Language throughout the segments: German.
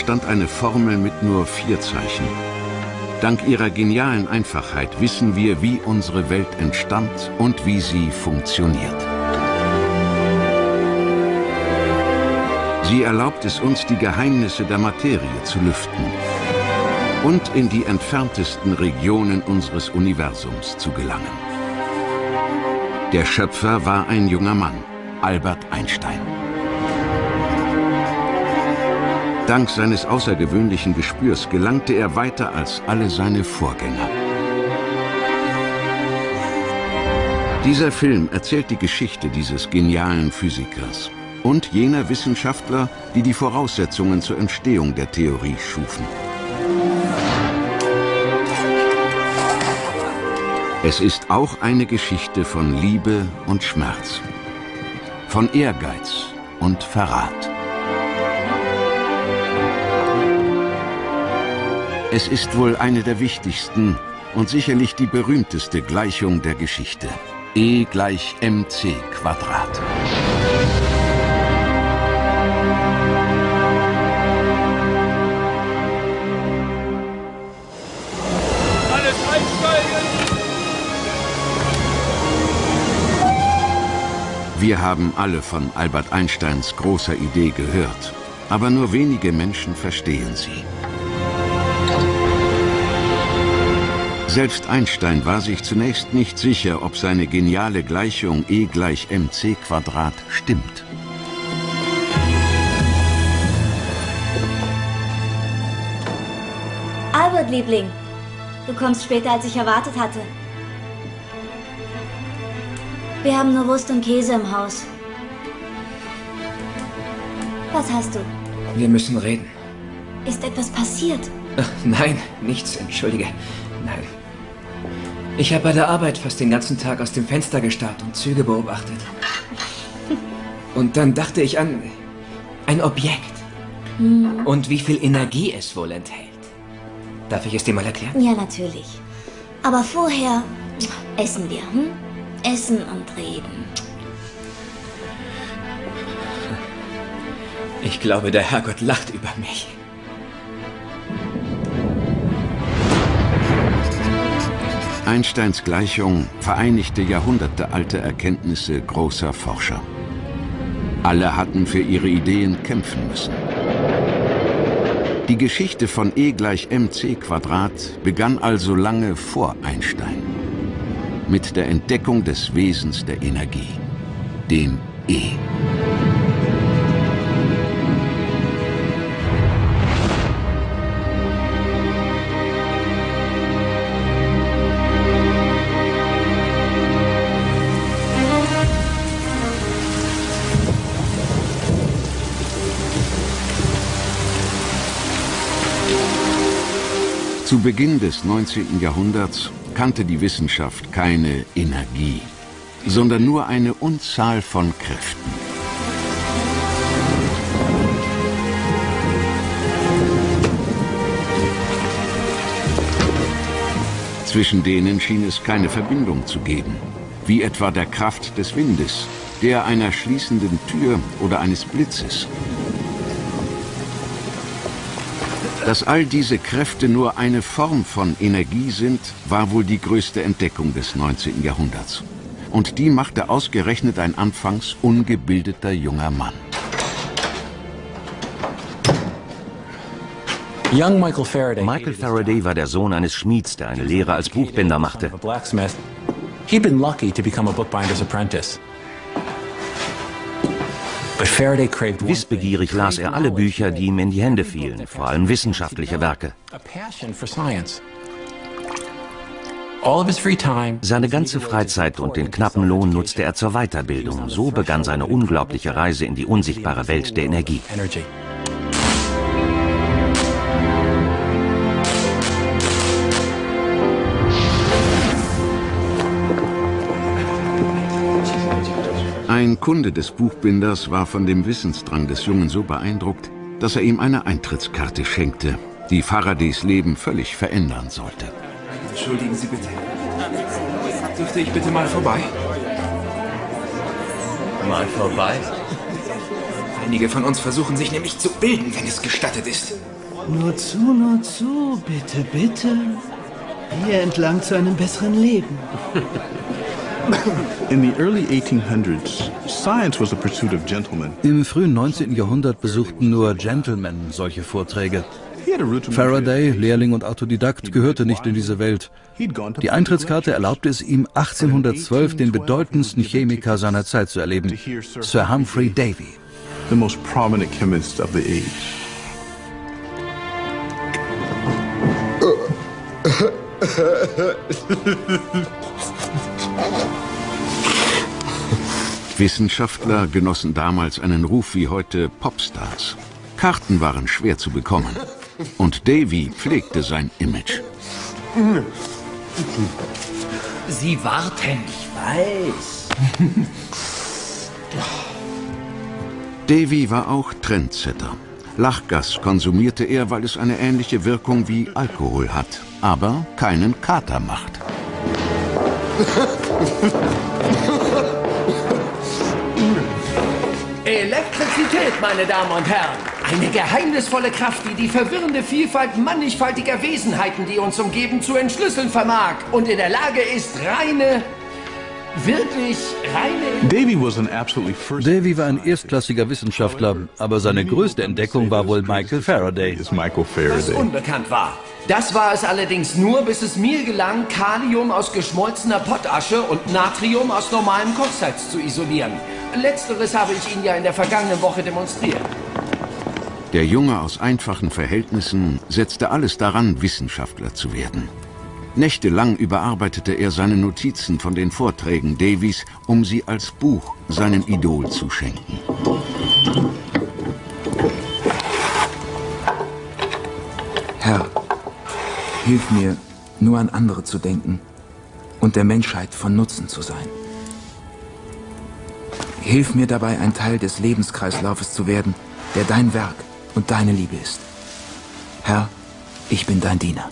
bestand eine Formel mit nur 4 Zeichen. Dank ihrer genialen Einfachheit wissen wir, wie unsere Welt entstand und wie sie funktioniert. Sie erlaubt es uns, die Geheimnisse der Materie zu lüften und in die entferntesten Regionen unseres Universums zu gelangen. Der Schöpfer war ein junger Mann, Albert Einstein. Dank seines außergewöhnlichen Gespürs gelangte er weiter als alle seine Vorgänger. Dieser Film erzählt die Geschichte dieses genialen Physikers und jener Wissenschaftler, die die Voraussetzungen zur Entstehung der Theorie schufen. Es ist auch eine Geschichte von Liebe und Schmerz, von Ehrgeiz und Verrat. Es ist wohl eine der wichtigsten und sicherlich die berühmteste Gleichung der Geschichte. E = mc². Alles einsteigen! Wir haben alle von Albert Einsteins großer Idee gehört, aber nur wenige Menschen verstehen sie. Selbst Einstein war sich zunächst nicht sicher, ob seine geniale Gleichung E = mc² stimmt. Albert, Liebling, du kommst später, als ich erwartet hatte. Wir haben nur Wurst und Käse im Haus. Was hast du? Wir müssen reden. Ist etwas passiert? Ach, nein, nichts, entschuldige. Nein. Ich habe bei der Arbeit fast den ganzen Tag aus dem Fenster gestarrt und Züge beobachtet. Und dann dachte ich an ein Objekt. Und wie viel Energie es wohl enthält. Darf ich es dir mal erklären? Ja, natürlich. Aber vorher essen wir, hm? Essen und reden. Ich glaube, der Herrgott lacht über mich. Einsteins Gleichung vereinigte jahrhundertealte Erkenntnisse großer Forscher. Alle hatten für ihre Ideen kämpfen müssen. Die Geschichte von E = mc² begann also lange vor Einstein. Mit der Entdeckung des Wesens der Energie, dem E. Zu Beginn des 19. Jahrhunderts kannte die Wissenschaft keine Energie, sondern nur eine Unzahl von Kräften. Zwischen denen schien es keine Verbindung zu geben, wie etwa der Kraft des Windes, der einer schließenden Tür oder eines Blitzes. Dass all diese Kräfte nur eine Form von Energie sind, war wohl die größte Entdeckung des 19. Jahrhunderts. Und die machte ausgerechnet ein anfangs ungebildeter junger Mann. Michael Faraday war der Sohn eines Schmieds, der eine Lehre als Buchbinder machte. Wissbegierig las er alle Bücher, die ihm in die Hände fielen, vor allem wissenschaftliche Werke. Seine ganze Freizeit und den knappen Lohn nutzte er zur Weiterbildung. So begann seine unglaubliche Reise in die unsichtbare Welt der Energie. Ein Kunde des Buchbinders war von dem Wissensdrang des Jungen so beeindruckt, dass er ihm eine Eintrittskarte schenkte, die Faradays Leben völlig verändern sollte. Entschuldigen Sie bitte. Dürfte ich bitte mal vorbei? Mal vorbei? Einige von uns versuchen sich nämlich zu bilden, wenn es gestattet ist. Nur zu, bitte, bitte. Hier entlang zu einem besseren Leben. In the early 1800s, science was the pursuit of gentlemen. Im frühen 19. Jahrhundert besuchten nur Gentlemen solche Vorträge. Faraday, Lehrling und Autodidakt, gehörte nicht in diese Welt. Die Eintrittskarte erlaubte es ihm, 1812 den bedeutendsten Chemiker seiner Zeit zu erleben, Sir Humphry Davy. The most prominent chemist of the age. Wissenschaftler genossen damals einen Ruf wie heute Popstars. Karten waren schwer zu bekommen. Und Davy pflegte sein Image. Sie warten, ich weiß. Davy war auch Trendsetter. Lachgas konsumierte er, weil es eine ähnliche Wirkung wie Alkohol hat, aber keinen Kater macht. Elektrizität, meine Damen und Herren. Eine geheimnisvolle Kraft, die die verwirrende Vielfalt mannigfaltiger Wesenheiten, die uns umgeben, zu entschlüsseln vermag und in der Lage ist, Davy war ein erstklassiger Wissenschaftler, aber seine größte Entdeckung war wohl Michael Faraday. Das unbekannt war. Das war es allerdings nur, bis es mir gelang, Kalium aus geschmolzener Pottasche und Natrium aus normalem Kochsalz zu isolieren. Letzteres habe ich Ihnen ja in der vergangenen Woche demonstriert. Der Junge aus einfachen Verhältnissen setzte alles daran, Wissenschaftler zu werden. Nächtelang überarbeitete er seine Notizen von den Vorträgen Davys, um sie als Buch seinem Idol zu schenken. Herr, hilf mir, nur an andere zu denken und der Menschheit von Nutzen zu sein. Hilf mir dabei, ein Teil des Lebenskreislaufes zu werden, der dein Werk und deine Liebe ist. Herr, ich bin dein Diener.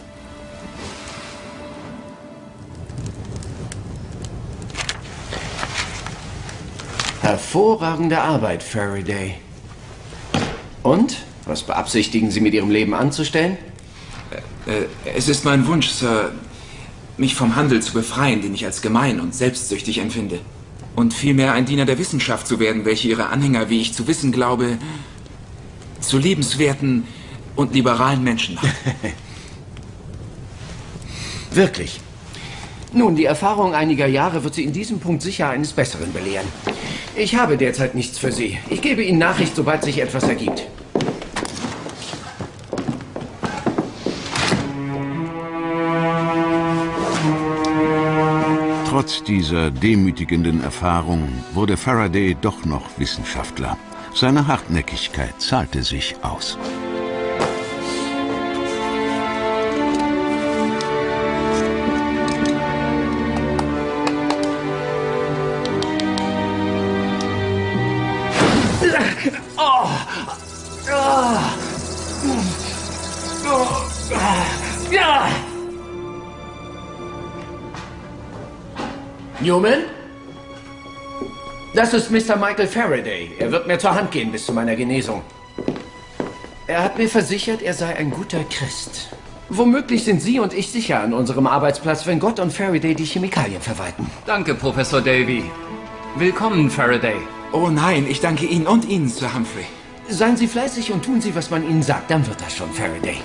Hervorragende Arbeit, Faraday. Und? Was beabsichtigen Sie mit Ihrem Leben anzustellen? Es ist mein Wunsch, Sir, mich vom Handel zu befreien, den ich als gemein und selbstsüchtig empfinde. Und vielmehr ein Diener der Wissenschaft zu werden, welche ihre Anhänger, wie ich zu wissen glaube, zu liebenswerten und liberalen Menschen macht. Wirklich? Nun, die Erfahrung einiger Jahre wird Sie in diesem Punkt sicher eines Besseren belehren. Ich habe derzeit nichts für Sie. Ich gebe Ihnen Nachricht, sobald sich etwas ergibt. Trotz dieser demütigenden Erfahrung wurde Faraday doch noch Wissenschaftler. Seine Hartnäckigkeit zahlte sich aus. Newman? Das ist Mr. Michael Faraday. Er wird mir zur Hand gehen bis zu meiner Genesung. Er hat mir versichert, er sei ein guter Christ. Womöglich sind Sie und ich sicher an unserem Arbeitsplatz, wenn Gott und Faraday die Chemikalien verwalten. Danke, Professor Davy. Willkommen, Faraday. Oh nein, ich danke Ihnen und Ihnen, Sir Humphry. Seien Sie fleißig und tun Sie, was man Ihnen sagt, dann wird das schon, Faraday.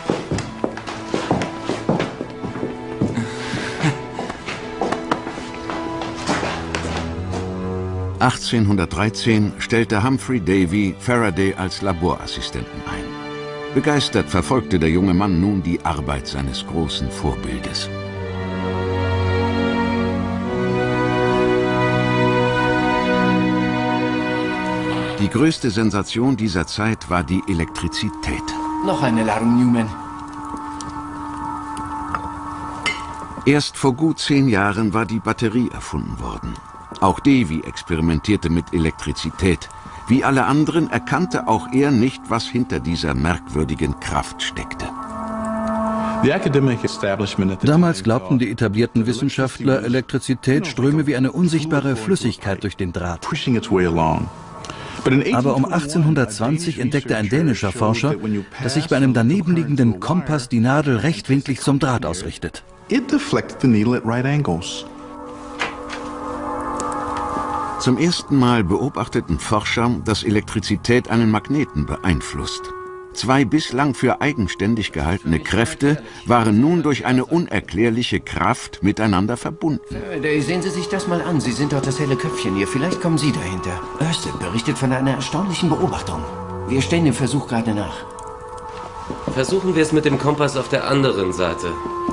(1813) stellte Humphry Davy Faraday als Laborassistenten ein. Begeistert verfolgte der junge Mann nun die Arbeit seines großen Vorbildes. Die größte Sensation dieser Zeit war die Elektrizität. Noch eine Ladung, Newman. Erst vor gut 10 Jahren war die Batterie erfunden worden. Auch Davy experimentierte mit Elektrizität. Wie alle anderen erkannte auch er nicht, was hinter dieser merkwürdigen Kraft steckte. Damals glaubten die etablierten Wissenschaftler, Elektrizität ströme wie eine unsichtbare Flüssigkeit durch den Draht. Aber um 1820 entdeckte ein dänischer Forscher, dass sich bei einem daneben liegenden Kompass die Nadel rechtwinklig zum Draht ausrichtet. Zum ersten Mal beobachteten Forscher, dass Elektrizität einen Magneten beeinflusst. Zwei bislang für eigenständig gehaltene Kräfte waren nun durch eine unerklärliche Kraft miteinander verbunden. Sehen Sie sich das mal an. Sie sind doch das helle Köpfchen hier. Vielleicht kommen Sie dahinter. Ørsted berichtet von einer erstaunlichen Beobachtung. Wir stellen dem Versuch gerade nach. Versuchen wir es mit dem Kompass auf der anderen Seite.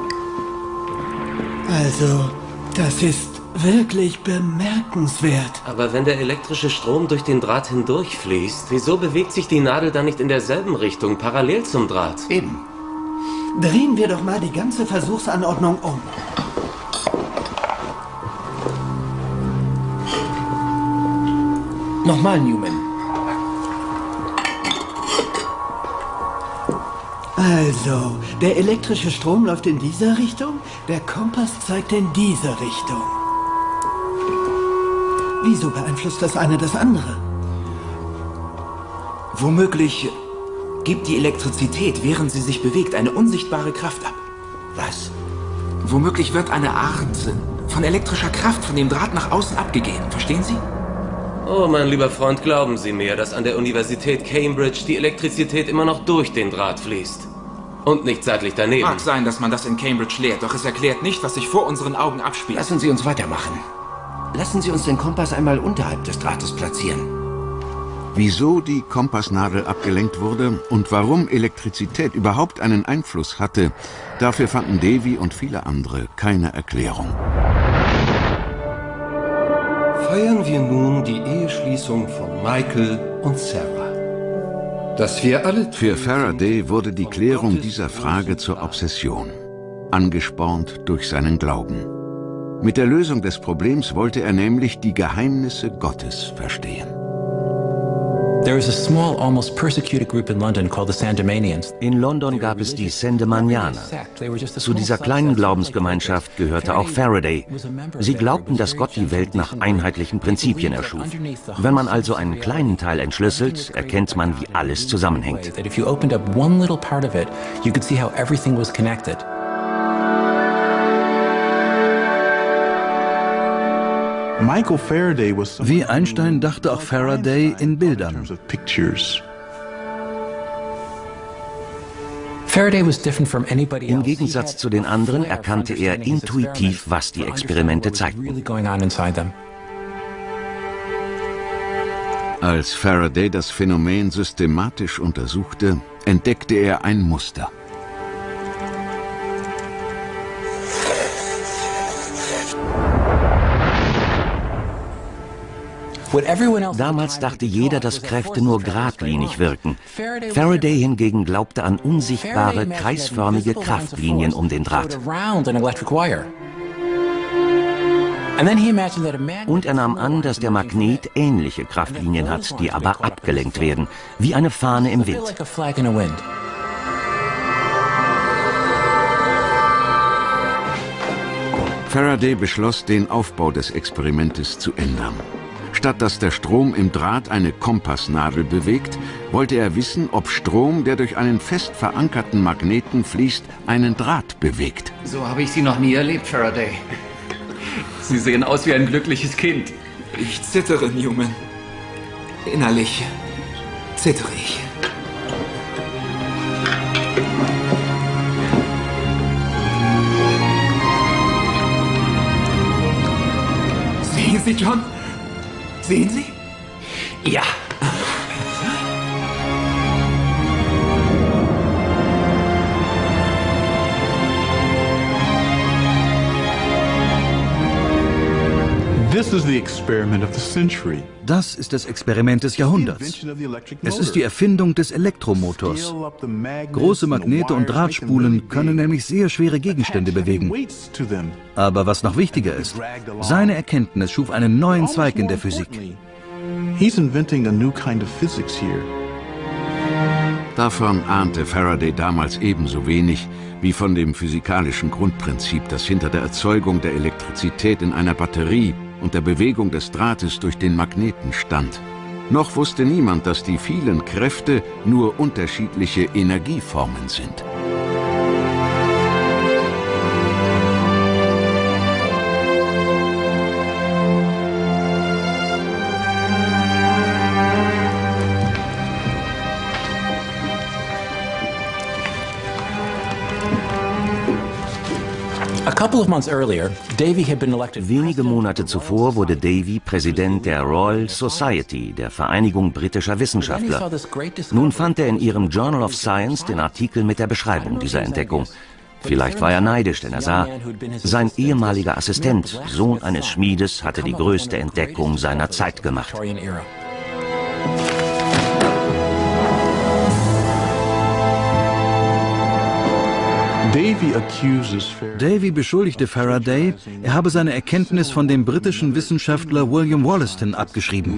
Also, das ist wirklich bemerkenswert. Aber wenn der elektrische Strom durch den Draht hindurchfließt, wieso bewegt sich die Nadel dann nicht in derselben Richtung, parallel zum Draht? Eben. Drehen wir doch mal die ganze Versuchsanordnung um. Nochmal, Newman. Also, der elektrische Strom läuft in dieser Richtung, der Kompass zeigt in diese Richtung. Wieso beeinflusst das eine das andere? Womöglich gibt die Elektrizität, während sie sich bewegt, eine unsichtbare Kraft ab. Was? Womöglich wird eine Art von elektrischer Kraft von dem Draht nach außen abgegeben. Verstehen Sie? Oh, mein lieber Freund, glauben Sie mir, dass an der Universität Cambridge die Elektrizität immer noch durch den Draht fließt. Und nicht seitlich daneben. Mag sein, dass man das in Cambridge lehrt, doch es erklärt nicht, was sich vor unseren Augen abspielt. Lassen Sie uns weitermachen. Lassen Sie uns den Kompass einmal unterhalb des Drahtes platzieren. Wieso die Kompassnadel abgelenkt wurde und warum Elektrizität überhaupt einen Einfluss hatte, dafür fanden Davy und viele andere keine Erklärung. Feiern wir nun die Eheschließung von Michael und Sarah. Dass wir alle Für Faraday wurde die Klärung dieser Frage zur Obsession, angespornt durch seinen Glauben. Mit der Lösung des Problems wollte er nämlich die Geheimnisse Gottes verstehen. In London gab es die Sandemanianer. Zu dieser kleinen Glaubensgemeinschaft gehörte auch Faraday. Sie glaubten, dass Gott die Welt nach einheitlichen Prinzipien erschuf. Wenn man also einen kleinen Teil entschlüsselt, erkennt man, wie alles zusammenhängt. Wie Einstein dachte auch Faraday in Bildern. Im Gegensatz zu den anderen erkannte er intuitiv, was die Experimente zeigten. Als Faraday das Phänomen systematisch untersuchte, entdeckte er ein Muster. Damals dachte jeder, dass Kräfte nur geradlinig wirken. Faraday hingegen glaubte an unsichtbare, kreisförmige Kraftlinien um den Draht. Und er nahm an, dass der Magnet ähnliche Kraftlinien hat, die aber abgelenkt werden, wie eine Fahne im Wind. Faraday beschloss, den Aufbau des Experimentes zu ändern. Statt dass der Strom im Draht eine Kompassnadel bewegt, wollte er wissen, ob Strom, der durch einen fest verankerten Magneten fließt, einen Draht bewegt. So habe ich Sie noch nie erlebt, Faraday. Sie sehen aus wie ein glückliches Kind. Ich zittere, Newman. Innerlich zittere ich. Sehen Sie, John? Sehen Sie? Ja. Das ist das Experiment des Jahrhunderts. Es ist die Erfindung des Elektromotors. Große Magnete und Drahtspulen können nämlich sehr schwere Gegenstände bewegen. Aber was noch wichtiger ist, seine Erkenntnis schuf einen neuen Zweig in der Physik. Davon ahnte Faraday damals ebenso wenig wie von dem physikalischen Grundprinzip, das hinter der Erzeugung der Elektrizität in einer Batterie und der Bewegung des Drahtes durch den Magneten stand. Noch wusste niemand, dass die vielen Kräfte nur unterschiedliche Energieformen sind. Wenige Monate zuvor wurde Davy Präsident der Royal Society, der Vereinigung britischer Wissenschaftler. Nun fand er in ihrem Journal of Science den Artikel mit der Beschreibung dieser Entdeckung. Vielleicht war er neidisch, denn er sah, sein ehemaliger Assistent, Sohn eines Schmiedes, hatte die größte Entdeckung seiner Zeit gemacht. Davy beschuldigte Faraday, er habe seine Erkenntnis von dem britischen Wissenschaftler William Wollaston abgeschrieben.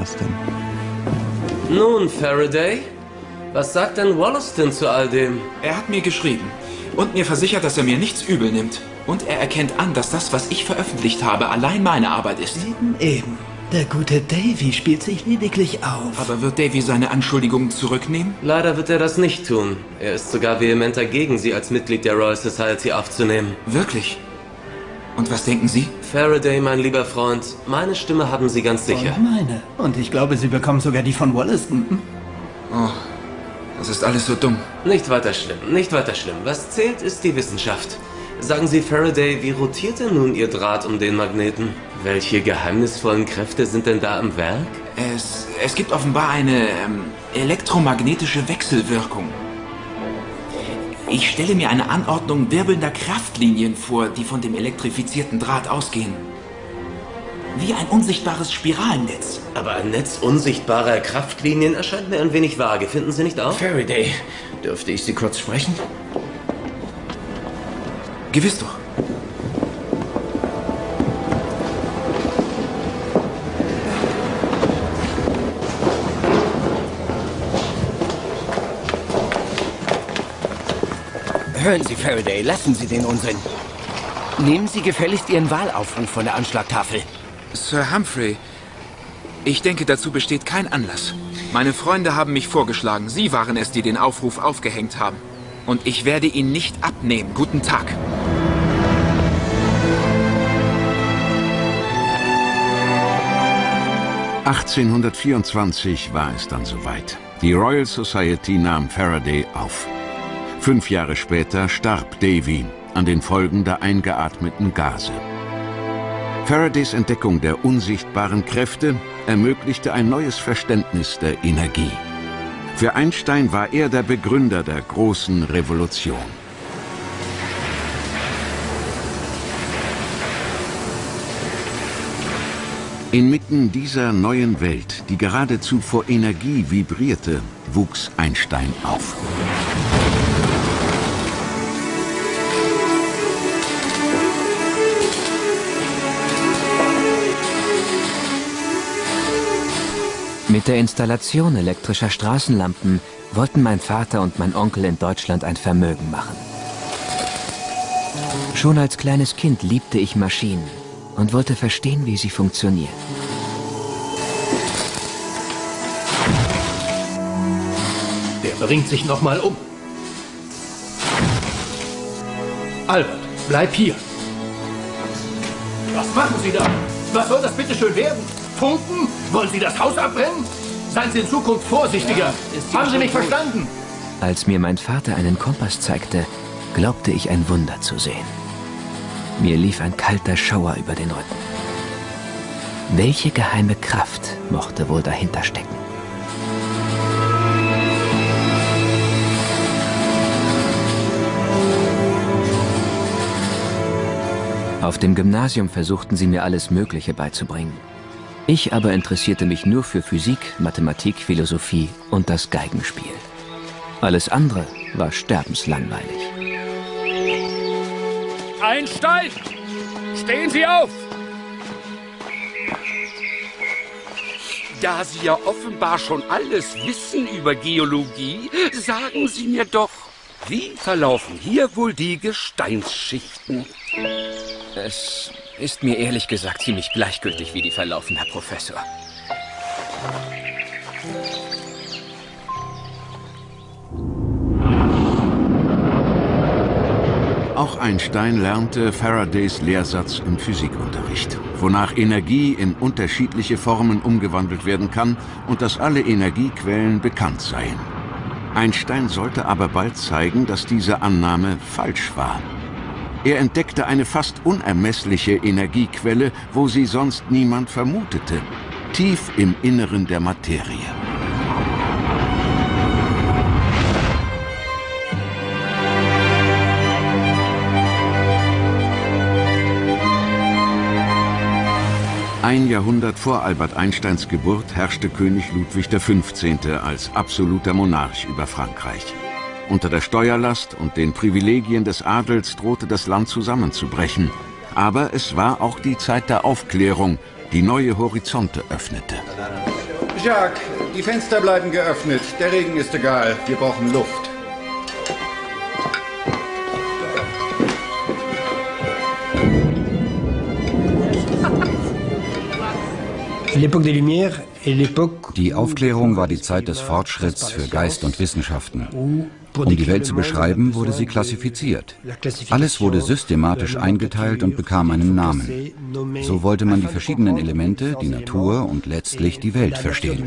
Nun, Faraday, was sagt denn Wollaston zu all dem? Er hat mir geschrieben und mir versichert, dass er mir nichts übel nimmt. Und er erkennt an, dass das, was ich veröffentlicht habe, allein meine Arbeit ist. Eben. Der gute Davy spielt sich lediglich auf. Aber wird Davy seine Anschuldigungen zurücknehmen? Leider wird er das nicht tun. Er ist sogar vehement dagegen, Sie als Mitglied der Royal Society aufzunehmen. Wirklich? Und was denken Sie? Faraday, mein lieber Freund, meine Stimme haben Sie ganz sicher. Und meine. Und ich glaube, Sie bekommen sogar die von Wollaston. Oh, das ist alles so dumm. Nicht weiter schlimm, nicht weiter schlimm. Was zählt, ist die Wissenschaft. Sagen Sie, Faraday, wie rotiert denn nun Ihr Draht um den Magneten? Welche geheimnisvollen Kräfte sind denn da im Werk? Es gibt offenbar eine elektromagnetische Wechselwirkung. Ich stelle mir eine Anordnung wirbelnder Kraftlinien vor, die von dem elektrifizierten Draht ausgehen. Wie ein unsichtbares Spiralnetz. Aber ein Netz unsichtbarer Kraftlinien erscheint mir ein wenig vage, finden Sie nicht auch? Faraday, dürfte ich Sie kurz sprechen? Gewiss doch. Hören Sie, Faraday, lassen Sie den Unsinn. Nehmen Sie gefälligst Ihren Wahlaufruf von der Anschlagtafel. Sir Humphrey, ich denke, dazu besteht kein Anlass. Meine Freunde haben mich vorgeschlagen. Sie waren es, die den Aufruf aufgehängt haben. Und ich werde ihn nicht abnehmen. Guten Tag. (1824) war es dann soweit. Die Royal Society nahm Faraday auf. 5 Jahre später starb Davy an den Folgen der eingeatmeten Gase. Faradays Entdeckung der unsichtbaren Kräfte ermöglichte ein neues Verständnis der Energie. Für Einstein war er der Begründer der großen Revolution. Inmitten dieser neuen Welt, die geradezu vor Energie vibrierte, wuchs Einstein auf. Mit der Installation elektrischer Straßenlampen wollten mein Vater und mein Onkel in Deutschland ein Vermögen machen. Schon als kleines Kind liebte ich Maschinen und wollte verstehen, wie sie funktionieren. Der bringt sich nochmal um. Albert, bleib hier. Was machen Sie da? Was soll das bitte schön werden? Funken? Wollen Sie das Haus abbrennen? Seien Sie in Zukunft vorsichtiger. Haben Sie mich verstanden? Als mir mein Vater einen Kompass zeigte, glaubte ich ein Wunder zu sehen. Mir lief ein kalter Schauer über den Rücken. Welche geheime Kraft mochte wohl dahinter stecken? Auf dem Gymnasium versuchten sie mir alles Mögliche beizubringen. Ich aber interessierte mich nur für Physik, Mathematik, Philosophie und das Geigenspiel. Alles andere war sterbenslangweilig. Einsteigen! Stehen Sie auf! Da Sie ja offenbar schon alles wissen über Geologie, sagen Sie mir doch, wie verlaufen hier wohl die Gesteinsschichten? Es ist mir ehrlich gesagt ziemlich gleichgültig, wie die verlaufen, Herr Professor. auch Einstein lernte Faradays Lehrsatz im Physikunterricht, wonach Energie in unterschiedliche Formen umgewandelt werden kann und dass alle Energiequellen bekannt seien. Einstein sollte aber bald zeigen, dass diese Annahme falsch war. Er entdeckte eine fast unermessliche Energiequelle, wo sie sonst niemand vermutete, tief im Inneren der Materie. Ein Jahrhundert vor Albert Einsteins Geburt herrschte König Ludwig XV. Als absoluter Monarch über Frankreich. Unter der Steuerlast und den Privilegien des Adels drohte das Land zusammenzubrechen. Aber es war auch die Zeit der Aufklärung, die neue Horizonte öffnete. Jacques, die Fenster bleiben geöffnet. Der Regen ist egal. Wir brauchen Luft. Die Aufklärung war die Zeit des Fortschritts für Geist und Wissenschaften. Um die Welt zu beschreiben, wurde sie klassifiziert. Alles wurde systematisch eingeteilt und bekam einen Namen. So wollte man die verschiedenen Elemente, die Natur und letztlich die Welt verstehen.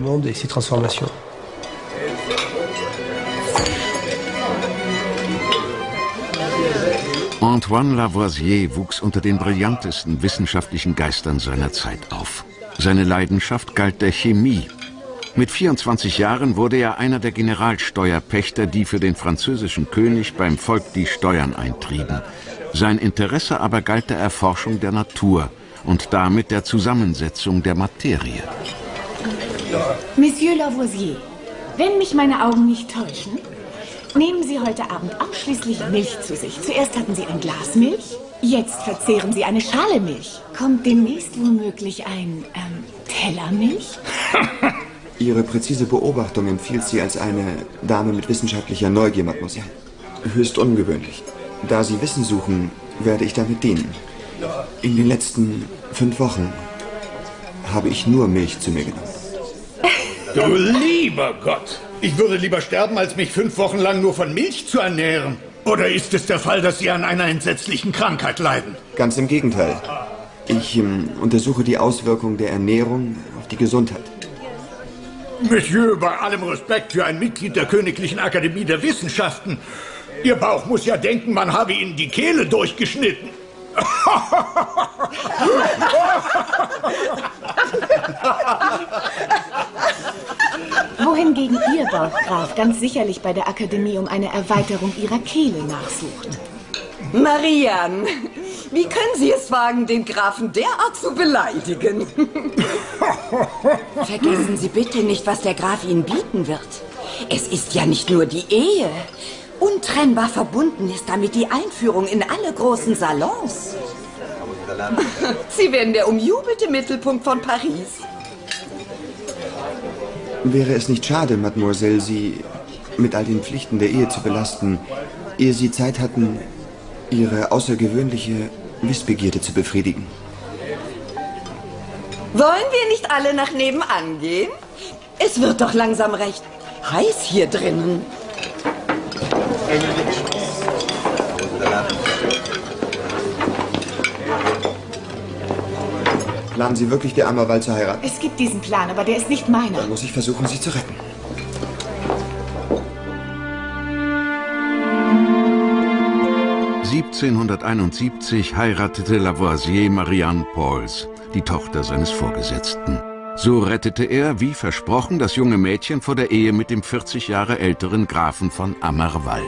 Antoine Lavoisier wuchs unter den brillantesten wissenschaftlichen Geistern seiner Zeit auf. Seine Leidenschaft galt der Chemie. Mit 24 Jahren wurde er einer der Generalsteuerpächter, die für den französischen König beim Volk die Steuern eintrieben. Sein Interesse aber galt der Erforschung der Natur und damit der Zusammensetzung der Materie. Monsieur Lavoisier, wenn mich meine Augen nicht täuschen, nehmen Sie heute Abend ausschließlich Milch zu sich. Zuerst hatten Sie ein Glas Milch, jetzt verzehren Sie eine Schale Milch. Kommt demnächst womöglich ein Teller Milch? Ihre präzise Beobachtung empfiehlt Sie als eine Dame mit wissenschaftlicher Neugier, Mademoiselle. Höchst ungewöhnlich. Da Sie Wissen suchen, werde ich damit dienen. In den letzten 5 Wochen habe ich nur Milch zu mir genommen. Du lieber Gott! Ich würde lieber sterben, als mich 5 Wochen lang nur von Milch zu ernähren. Oder ist es der Fall, dass Sie an einer entsetzlichen Krankheit leiden? Ganz im Gegenteil. Ich untersuche die Auswirkungen der Ernährung auf die Gesundheit. Monsieur, bei allem Respekt für ein Mitglied der Königlichen Akademie der Wissenschaften. Ihr Bauch muss ja denken, man habe Ihnen die Kehle durchgeschnitten. Wohingegen Ihr Bauch, Graf, ganz sicherlich bei der Akademie um eine Erweiterung Ihrer Kehle nachsucht. Marianne, wie können Sie es wagen, den Grafen derart zu beleidigen? Vergessen Sie bitte nicht, was der Graf Ihnen bieten wird. Es ist ja nicht nur die Ehe. Untrennbar verbunden ist damit die Einführung in alle großen Salons. Sie werden der umjubelte Mittelpunkt von Paris. Wäre es nicht schade, Mademoiselle, Sie mit all den Pflichten der Ehe zu belasten, ehe Sie Zeit hatten, Ihre außergewöhnliche Wissbegierde zu befriedigen? Wollen wir nicht alle nach nebenan gehen? Es wird doch langsam recht heiß hier drinnen. Planen Sie wirklich, der Ammerwald zu heiraten? Es gibt diesen Plan, aber der ist nicht meiner. Dann muss ich versuchen, Sie zu retten. (1771) heiratete Lavoisier Marianne Pauls, die Tochter seines Vorgesetzten. So rettete er, wie versprochen, das junge Mädchen vor der Ehe mit dem 40 Jahre älteren Grafen von Ammerval.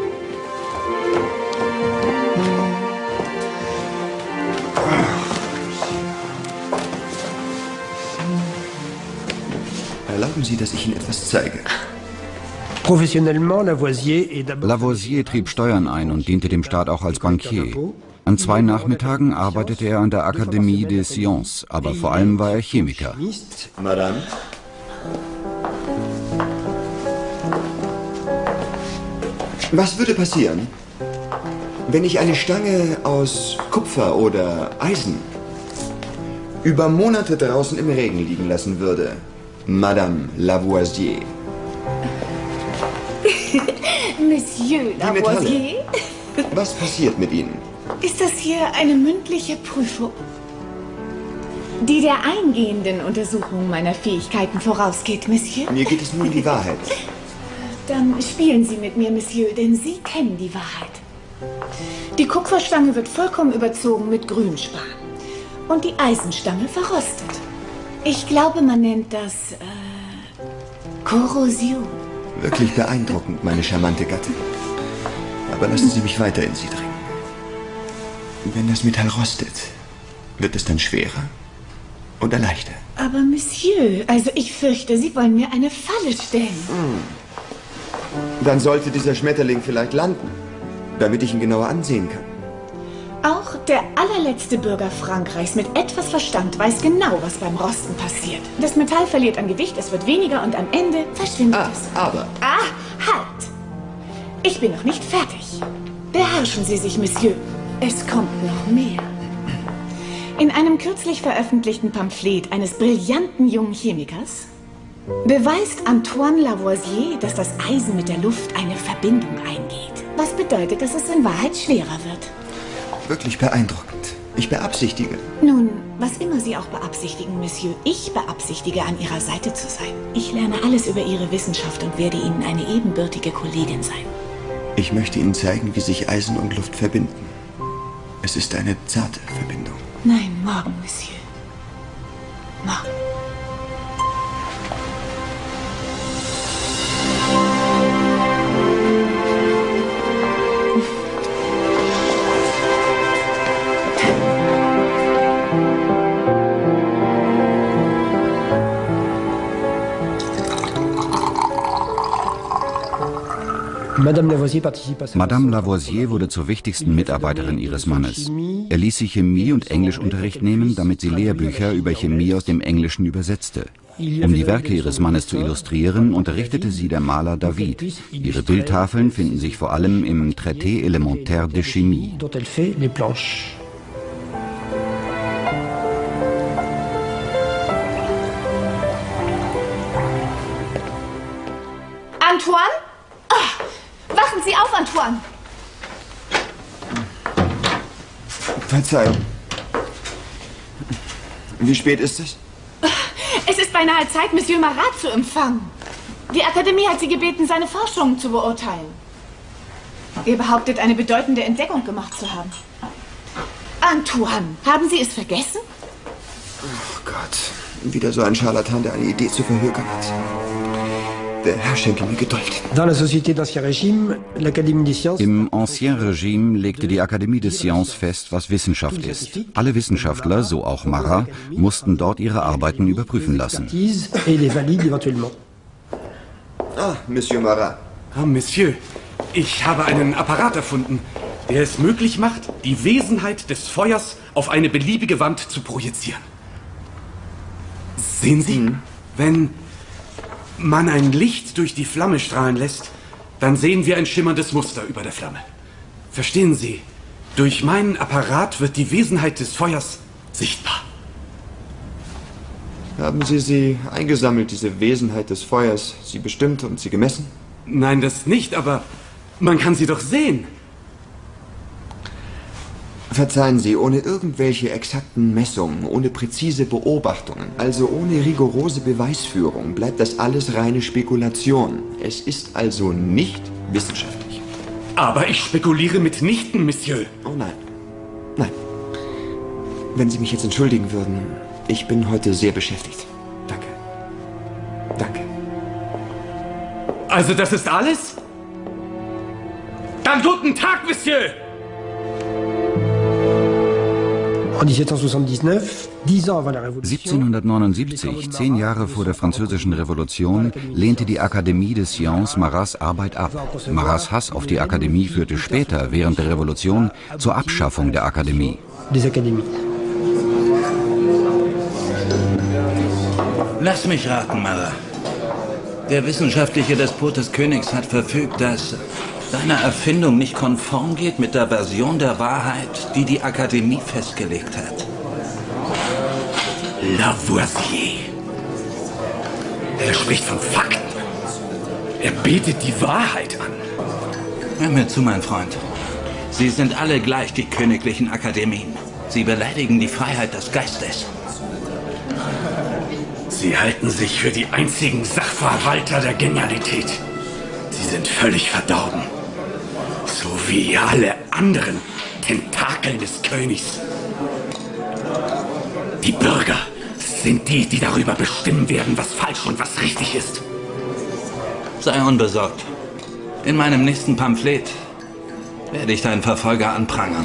Erlauben Sie, dass ich Ihnen etwas zeige. Lavoisier trieb Steuern ein und diente dem Staat auch als Bankier. An 2 Nachmittagen arbeitete er an der Akademie des Sciences, aber vor allem war er Chemiker. Madame. Was würde passieren, wenn ich eine Stange aus Kupfer oder Eisen über Monate draußen im Regen liegen lassen würde, Madame Lavoisier? Monsieur Lavoisier? Was passiert mit Ihnen? Ist das hier eine mündliche Prüfung, die der eingehenden Untersuchung meiner Fähigkeiten vorausgeht, Monsieur? Mir geht es nur um die Wahrheit. Dann spielen Sie mit mir, Monsieur, denn Sie kennen die Wahrheit. Die Kupferstange wird vollkommen überzogen mit Grünspan und die Eisenstange verrostet. Ich glaube, man nennt das Korrosion. Wirklich beeindruckend, meine charmante Gattin. Aber lassen Sie mich weiter in Sie dringen. Wenn das Metall rostet, wird es dann schwerer oder leichter? Aber Monsieur, also ich fürchte, Sie wollen mir eine Falle stellen. Dann sollte dieser Schmetterling vielleicht landen, damit ich ihn genauer ansehen kann. Auch der allerletzte Bürger Frankreichs mit etwas Verstand weiß genau, was beim Rosten passiert. Das Metall verliert an Gewicht, es wird weniger und am Ende verschwindet es. Aber... Halt! Ich bin noch nicht fertig. Beherrschen Sie sich, Monsieur. Es kommt noch mehr. In einem kürzlich veröffentlichten Pamphlet eines brillanten jungen Chemikers beweist Antoine Lavoisier, dass das Eisen mit der Luft eine Verbindung eingeht. Was bedeutet, dass es in Wahrheit schwerer wird. Wirklich beeindruckend. Ich beabsichtige. Nun, was immer Sie auch beabsichtigen, Monsieur, ich beabsichtige, an Ihrer Seite zu sein. Ich lerne alles über Ihre Wissenschaft und werde Ihnen eine ebenbürtige Kollegin sein. Ich möchte Ihnen zeigen, wie sich Eisen und Luft verbinden. Es ist eine zarte Verbindung. Nein, morgen, Monsieur. Morgen. Madame Lavoisier wurde zur wichtigsten Mitarbeiterin ihres Mannes. Er ließ sie Chemie- und Englischunterricht nehmen, damit sie Lehrbücher über Chemie aus dem Englischen übersetzte. Um die Werke ihres Mannes zu illustrieren, unterrichtete sie der Maler David. Ihre Bildtafeln finden sich vor allem im Traité élémentaire de chimie. Antoine? Wachen Sie auf, Antoine! Verzeihung. Wie spät ist es? Es ist beinahe Zeit, Monsieur Marat zu empfangen. Die Akademie hat Sie gebeten, seine Forschungen zu beurteilen. Er behauptet, eine bedeutende Entdeckung gemacht zu haben. Antoine, haben Sie es vergessen? Oh Gott, wieder so ein Scharlatan, der eine Idee zu verhökern hat. Der Herr schenke mir Geduld. Im Ancien Regime legte die Akademie des Sciences fest, was Wissenschaft ist. Alle Wissenschaftler, so auch Marat, mussten dort ihre Arbeiten überprüfen lassen. Ah, Monsieur Marat. Ah, Monsieur, ich habe einen Apparat erfunden, der es möglich macht, die Wesenheit des Feuers auf eine beliebige Wand zu projizieren. Sehen Sie, wenn man ein Licht durch die Flamme strahlen lässt, dann sehen wir ein schimmerndes Muster über der Flamme. Verstehen Sie, durch meinen Apparat wird die Wesenheit des Feuers sichtbar. Haben Sie sie eingesammelt, diese Wesenheit des Feuers, sie bestimmt und sie gemessen? Nein, das nicht, aber man kann sie doch sehen. Verzeihen Sie, ohne irgendwelche exakten Messungen, ohne präzise Beobachtungen, also ohne rigorose Beweisführung, bleibt das alles reine Spekulation. Es ist also nicht wissenschaftlich. Aber ich spekuliere mitnichten, Monsieur. Oh nein. Nein. Wenn Sie mich jetzt entschuldigen würden, ich bin heute sehr beschäftigt. Danke. Danke. Also das ist alles? Dann guten Tag, Monsieur! 1779, 10 Jahre vor der Französischen Revolution, lehnte die Akademie des Sciences Marats Arbeit ab. Marats Hass auf die Akademie führte später, während der Revolution, zur Abschaffung der Akademie. Lass mich raten, Marat. Der wissenschaftliche Despot des Königs hat verfügt, dass deine Erfindung nicht konform geht mit der Version der Wahrheit, die die Akademie festgelegt hat. Lavoisier. Er spricht von Fakten. Er betet die Wahrheit an. Hör mir zu, mein Freund. Sie sind alle gleich, die königlichen Akademien. Sie beleidigen die Freiheit des Geistes. Sie halten sich für die einzigen Sachverwalter der Genialität. Sie sind völlig verdorben. So wie alle anderen Tentakeln des Königs. Die Bürger sind die, die darüber bestimmen werden, was falsch und was richtig ist. Sei unbesorgt. In meinem nächsten Pamphlet werde ich deinen Verfolger anprangern.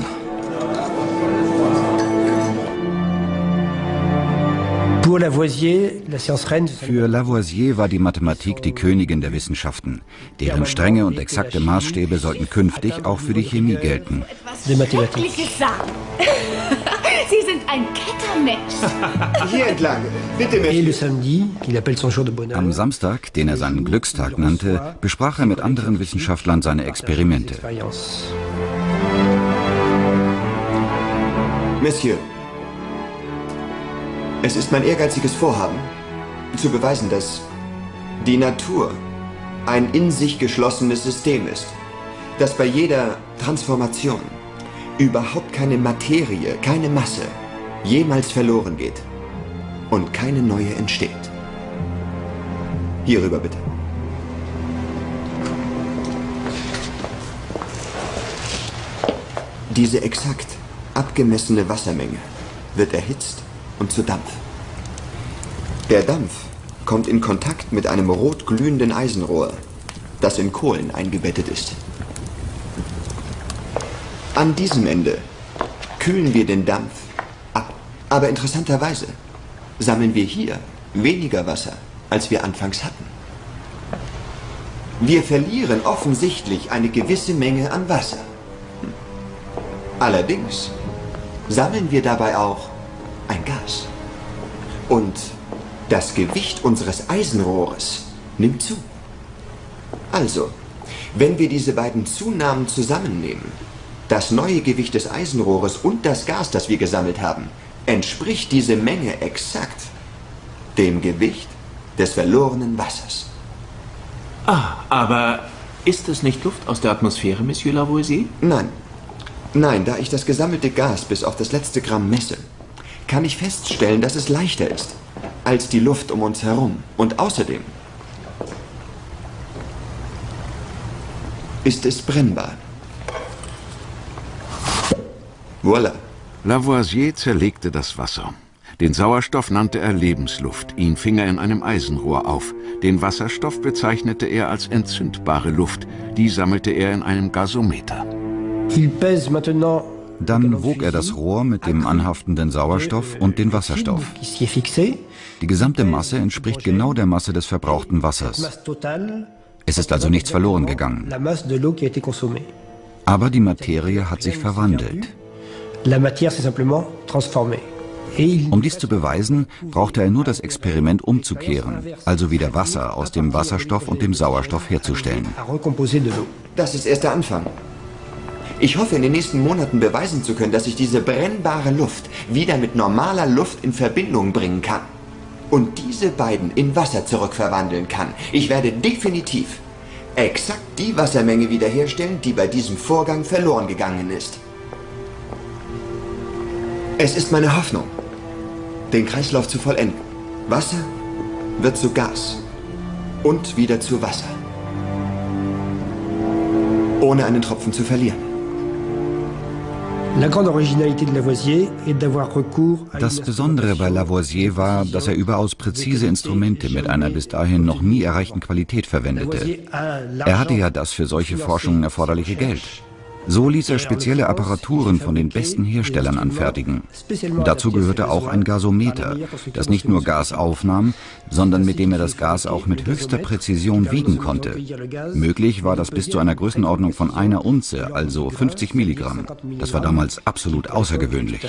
Für Lavoisier war die Mathematik die Königin der Wissenschaften. Deren strenge und exakte Maßstäbe sollten künftig auch für die Chemie gelten. Schreckliches sagen. Sie sind ein Kettermensch. Hier entlang, bitte, Am Samstag, den er seinen Glückstag nannte, besprach er mit anderen Wissenschaftlern seine Experimente. Monsieur, es ist mein ehrgeiziges Vorhaben, zu beweisen, dass die Natur ein in sich geschlossenes System ist, dass bei jeder Transformation überhaupt keine Materie, keine Masse jemals verloren geht und keine neue entsteht. Hierüber bitte. Diese exakt abgemessene Wassermenge wird erhitzt und zu Dampf. Der Dampf kommt in Kontakt mit einem rot glühenden Eisenrohr, das in Kohlen eingebettet ist. An diesem Ende kühlen wir den Dampf ab. Aber interessanterweise sammeln wir hier weniger Wasser, als wir anfangs hatten. Wir verlieren offensichtlich eine gewisse Menge an Wasser. Allerdings sammeln wir dabei auch ein Gas. Und das Gewicht unseres Eisenrohres nimmt zu. Also, wenn wir diese beiden Zunahmen zusammennehmen, das neue Gewicht des Eisenrohres und das Gas, das wir gesammelt haben, entspricht diese Menge exakt dem Gewicht des verlorenen Wassers. Ah, aber ist es nicht Luft aus der Atmosphäre, Monsieur Lavoisier? Nein. Nein, da ich das gesammelte Gas bis auf das letzte Gramm messe, kann ich feststellen, dass es leichter ist als die Luft um uns herum. Und außerdem ist es brennbar. Voilà. Lavoisier zerlegte das Wasser. Den Sauerstoff nannte er Lebensluft, ihn fing er in einem Eisenrohr auf. Den Wasserstoff bezeichnete er als entzündbare Luft, die sammelte er in einem Gasometer. Dann wog er das Rohr mit dem anhaftenden Sauerstoff und den Wasserstoff. Die gesamte Masse entspricht genau der Masse des verbrauchten Wassers. Es ist also nichts verloren gegangen. Aber die Materie hat sich verwandelt. Um dies zu beweisen, brauchte er nur das Experiment umzukehren, also wieder Wasser aus dem Wasserstoff und dem Sauerstoff herzustellen. Das ist erst der Anfang. Ich hoffe, in den nächsten Monaten beweisen zu können, dass ich diese brennbare Luft wieder mit normaler Luft in Verbindung bringen kann. Und diese beiden in Wasser zurückverwandeln kann. Ich werde definitiv exakt die Wassermenge wiederherstellen, die bei diesem Vorgang verloren gegangen ist. Es ist meine Hoffnung, den Kreislauf zu vollenden. Wasser wird zu Gas und wieder zu Wasser. Ohne einen Tropfen zu verlieren. Das Besondere bei Lavoisier war, dass er überaus präzise Instrumente mit einer bis dahin noch nie erreichten Qualität verwendete. Er hatte ja das für solche Forschungen erforderliche Geld. So ließ er spezielle Apparaturen von den besten Herstellern anfertigen. Dazu gehörte auch ein Gasometer, das nicht nur Gas aufnahm, sondern mit dem er das Gas auch mit höchster Präzision wiegen konnte. Möglich war das bis zu einer Größenordnung von 1 Unze, also 50 Milligramm. Das war damals absolut außergewöhnlich.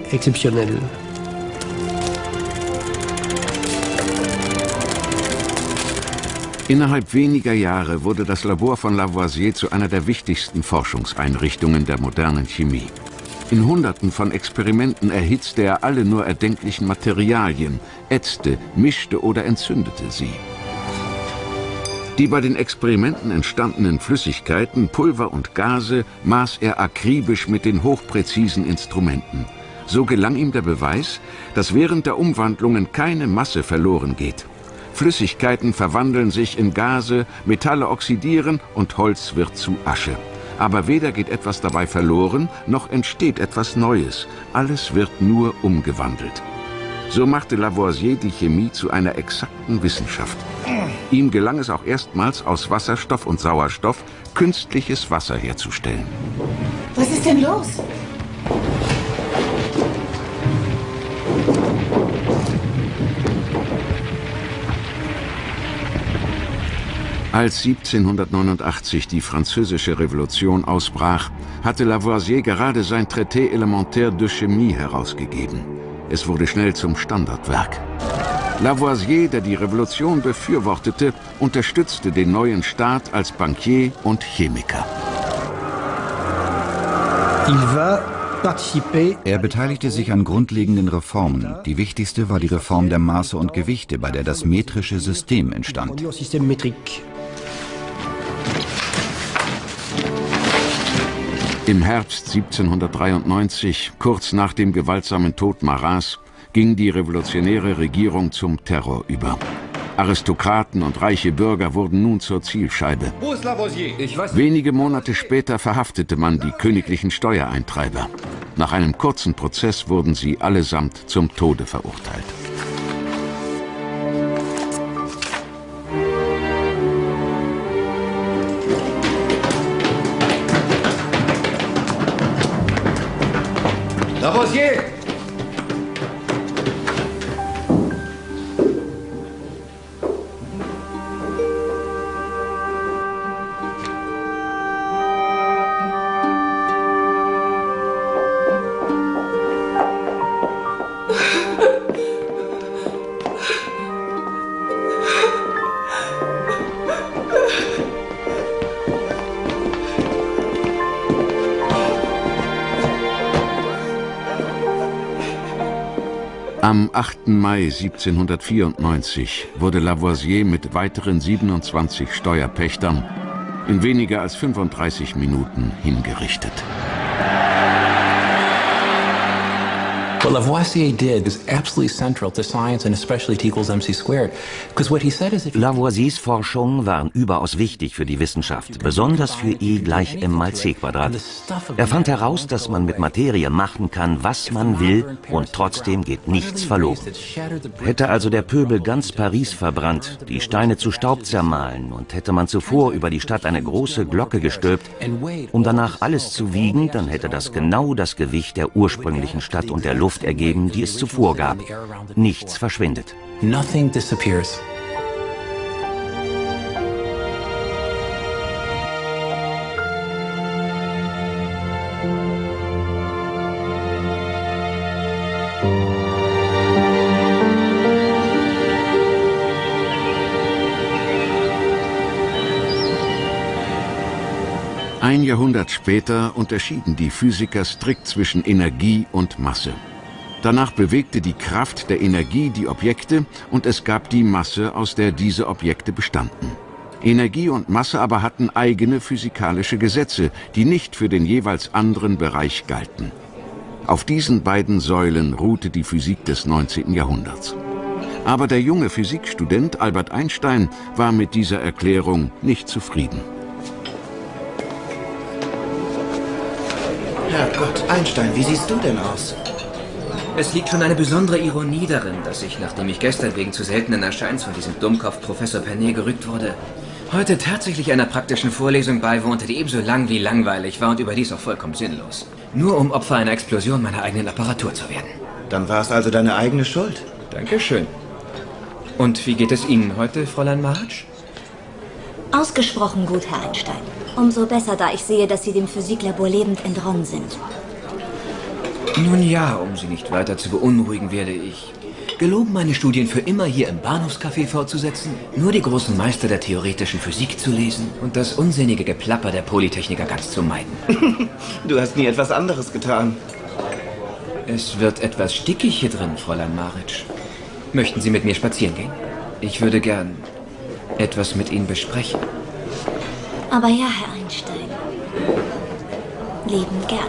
Innerhalb weniger Jahre wurde das Labor von Lavoisier zu einer der wichtigsten Forschungseinrichtungen der modernen Chemie. In Hunderten von Experimenten erhitzte er alle nur erdenklichen Materialien, ätzte, mischte oder entzündete sie. Die bei den Experimenten entstandenen Flüssigkeiten, Pulver und Gase maß er akribisch mit den hochpräzisen Instrumenten. So gelang ihm der Beweis, dass während der Umwandlungen keine Masse verloren geht. Flüssigkeiten verwandeln sich in Gase, Metalle oxidieren und Holz wird zu Asche. Aber weder geht etwas dabei verloren, noch entsteht etwas Neues. Alles wird nur umgewandelt. So machte Lavoisier die Chemie zu einer exakten Wissenschaft. Ihm gelang es auch erstmals, aus Wasserstoff und Sauerstoff künstliches Wasser herzustellen. Was ist denn los? Als 1789 die Französische Revolution ausbrach, hatte Lavoisier gerade sein Traité élémentaire de Chimie herausgegeben. Es wurde schnell zum Standardwerk. Lavoisier, der die Revolution befürwortete, unterstützte den neuen Staat als Bankier und Chemiker. Er beteiligte sich an grundlegenden Reformen. Die wichtigste war die Reform der Maße und Gewichte, bei der das metrische System entstand. Im Herbst 1793, kurz nach dem gewaltsamen Tod Marats, ging die revolutionäre Regierung zum Terror über. Aristokraten und reiche Bürger wurden nun zur Zielscheibe. Wo ist Lavoisier? Wenige Monate später verhaftete man die königlichen Steuereintreiber. Nach einem kurzen Prozess wurden sie allesamt zum Tode verurteilt. Lavoisier! Am 8. Mai 1794 wurde Lavoisier mit weiteren 27 Steuerpächtern in weniger als 35 Minuten hingerichtet. What Lavoisier did is absolutely central to science and especially T equals MC squared. Because what he said is Lavoisiers Forschungen waren überaus wichtig für die Wissenschaft, besonders für E gleich m mal c Quadrat. Er fand heraus, dass man mit Materie machen kann, was man will, und trotzdem geht nichts verloren. Hätte also der Pöbel ganz Paris verbrannt, die Steine zu Staub zermahlen, und hätte man zuvor über die Stadt eine große Glocke gestülpt, um danach alles zu wiegen, dann hätte das genau das Gewicht der ursprünglichen Stadt und der Luft ergeben, die es zuvor gab. Nichts verschwindet. Nothing disappears. Ein Jahrhundert später unterschieden die Physiker strikt zwischen Energie und Masse. Danach bewegte die Kraft der Energie die Objekte und es gab die Masse, aus der diese Objekte bestanden. Energie und Masse aber hatten eigene physikalische Gesetze, die nicht für den jeweils anderen Bereich galten. Auf diesen beiden Säulen ruhte die Physik des 19. Jahrhunderts. Aber der junge Physikstudent Albert Einstein war mit dieser Erklärung nicht zufrieden. Herrgott, Einstein, wie siehst du denn aus? Es liegt schon eine besondere Ironie darin, dass ich, nachdem ich gestern wegen zu seltenen Erscheins von diesem Dummkopf Professor Pernet gerügt wurde, heute tatsächlich einer praktischen Vorlesung beiwohnte, die ebenso lang wie langweilig war und überdies auch vollkommen sinnlos. Nur um Opfer einer Explosion meiner eigenen Apparatur zu werden. Dann war es also deine eigene Schuld. Dankeschön. Und wie geht es Ihnen heute, Fräulein March? Ausgesprochen gut, Herr Einstein. Umso besser, da ich sehe, dass Sie dem Physiklabor lebend entronnen sind. Nun ja, um Sie nicht weiter zu beunruhigen, werde ich geloben, meine Studien für immer hier im Bahnhofscafé fortzusetzen, nur die großen Meister der theoretischen Physik zu lesen und das unsinnige Geplapper der Polytechniker ganz zu meiden. Du hast nie etwas anderes getan. Es wird etwas stickig hier drin, Fräulein Maric. Möchten Sie mit mir spazieren gehen? Ich würde gern etwas mit Ihnen besprechen. Aber ja, Herr Einstein. Liebend gern.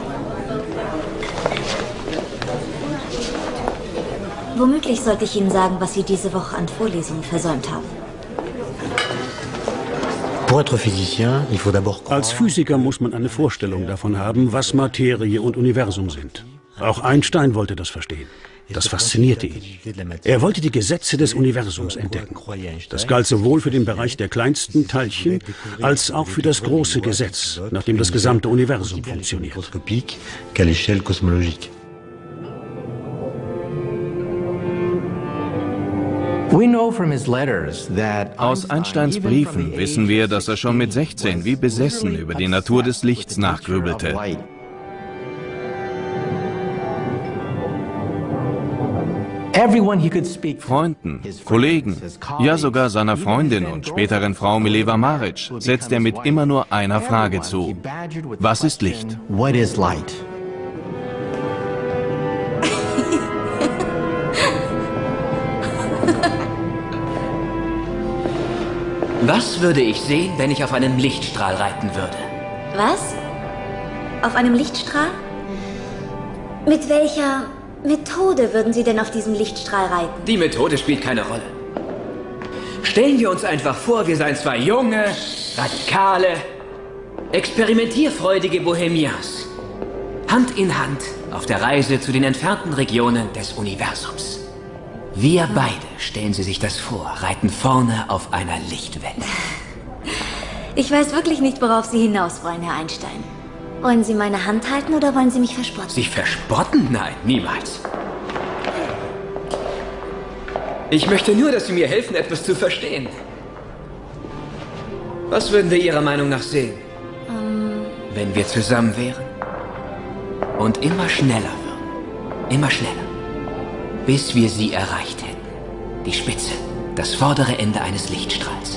Womöglich sollte ich Ihnen sagen, was Sie diese Woche an Vorlesungen versäumt haben. Als Physiker muss man eine Vorstellung davon haben, was Materie und Universum sind. Auch Einstein wollte das verstehen. Das faszinierte ihn. Er wollte die Gesetze des Universums entdecken. Das galt sowohl für den Bereich der kleinsten Teilchen als auch für das große Gesetz, nach dem das gesamte Universum funktioniert. Aus Einsteins Briefen wissen wir, dass er schon mit 16 wie besessen über die Natur des Lichts nachgrübelte. Freunden, Kollegen, ja sogar seiner Freundin und späteren Frau Mileva Maric setzt er mit immer nur einer Frage zu. Was ist Licht? Was würde ich sehen, wenn ich auf einem Lichtstrahl reiten würde? Was? Auf einem Lichtstrahl? Mit welcher Methode würden Sie denn auf diesem Lichtstrahl reiten? Die Methode spielt keine Rolle. Stellen wir uns einfach vor, wir seien zwei junge, radikale, experimentierfreudige Bohemians. Hand in Hand auf der Reise zu den entfernten Regionen des Universums. Wir beide, stellen Sie sich das vor, reiten vorne auf einer Lichtwelle. Ich weiß wirklich nicht, worauf Sie hinaus wollen, Herr Einstein. Wollen Sie meine Hand halten oder wollen Sie mich verspotten? Sie verspotten? Nein, niemals. Ich möchte nur, dass Sie mir helfen, etwas zu verstehen. Was würden wir Ihrer Meinung nach sehen, wenn wir zusammen wären? Und immer schneller würden. Immer schneller. Bis wir sie erreicht hätten. Die Spitze, das vordere Ende eines Lichtstrahls.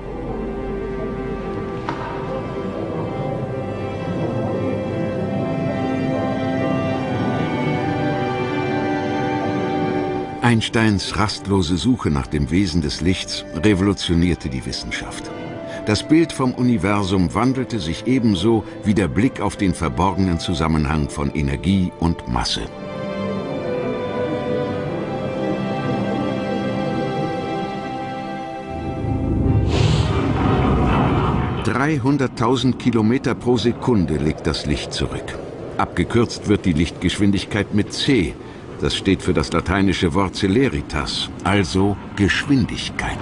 Einsteins rastlose Suche nach dem Wesen des Lichts revolutionierte die Wissenschaft. Das Bild vom Universum wandelte sich ebenso wie der Blick auf den verborgenen Zusammenhang von Energie und Masse. 300.000 Kilometer pro Sekunde legt das Licht zurück. Abgekürzt wird die Lichtgeschwindigkeit mit c. Das steht für das lateinische Wort celeritas, also Geschwindigkeit.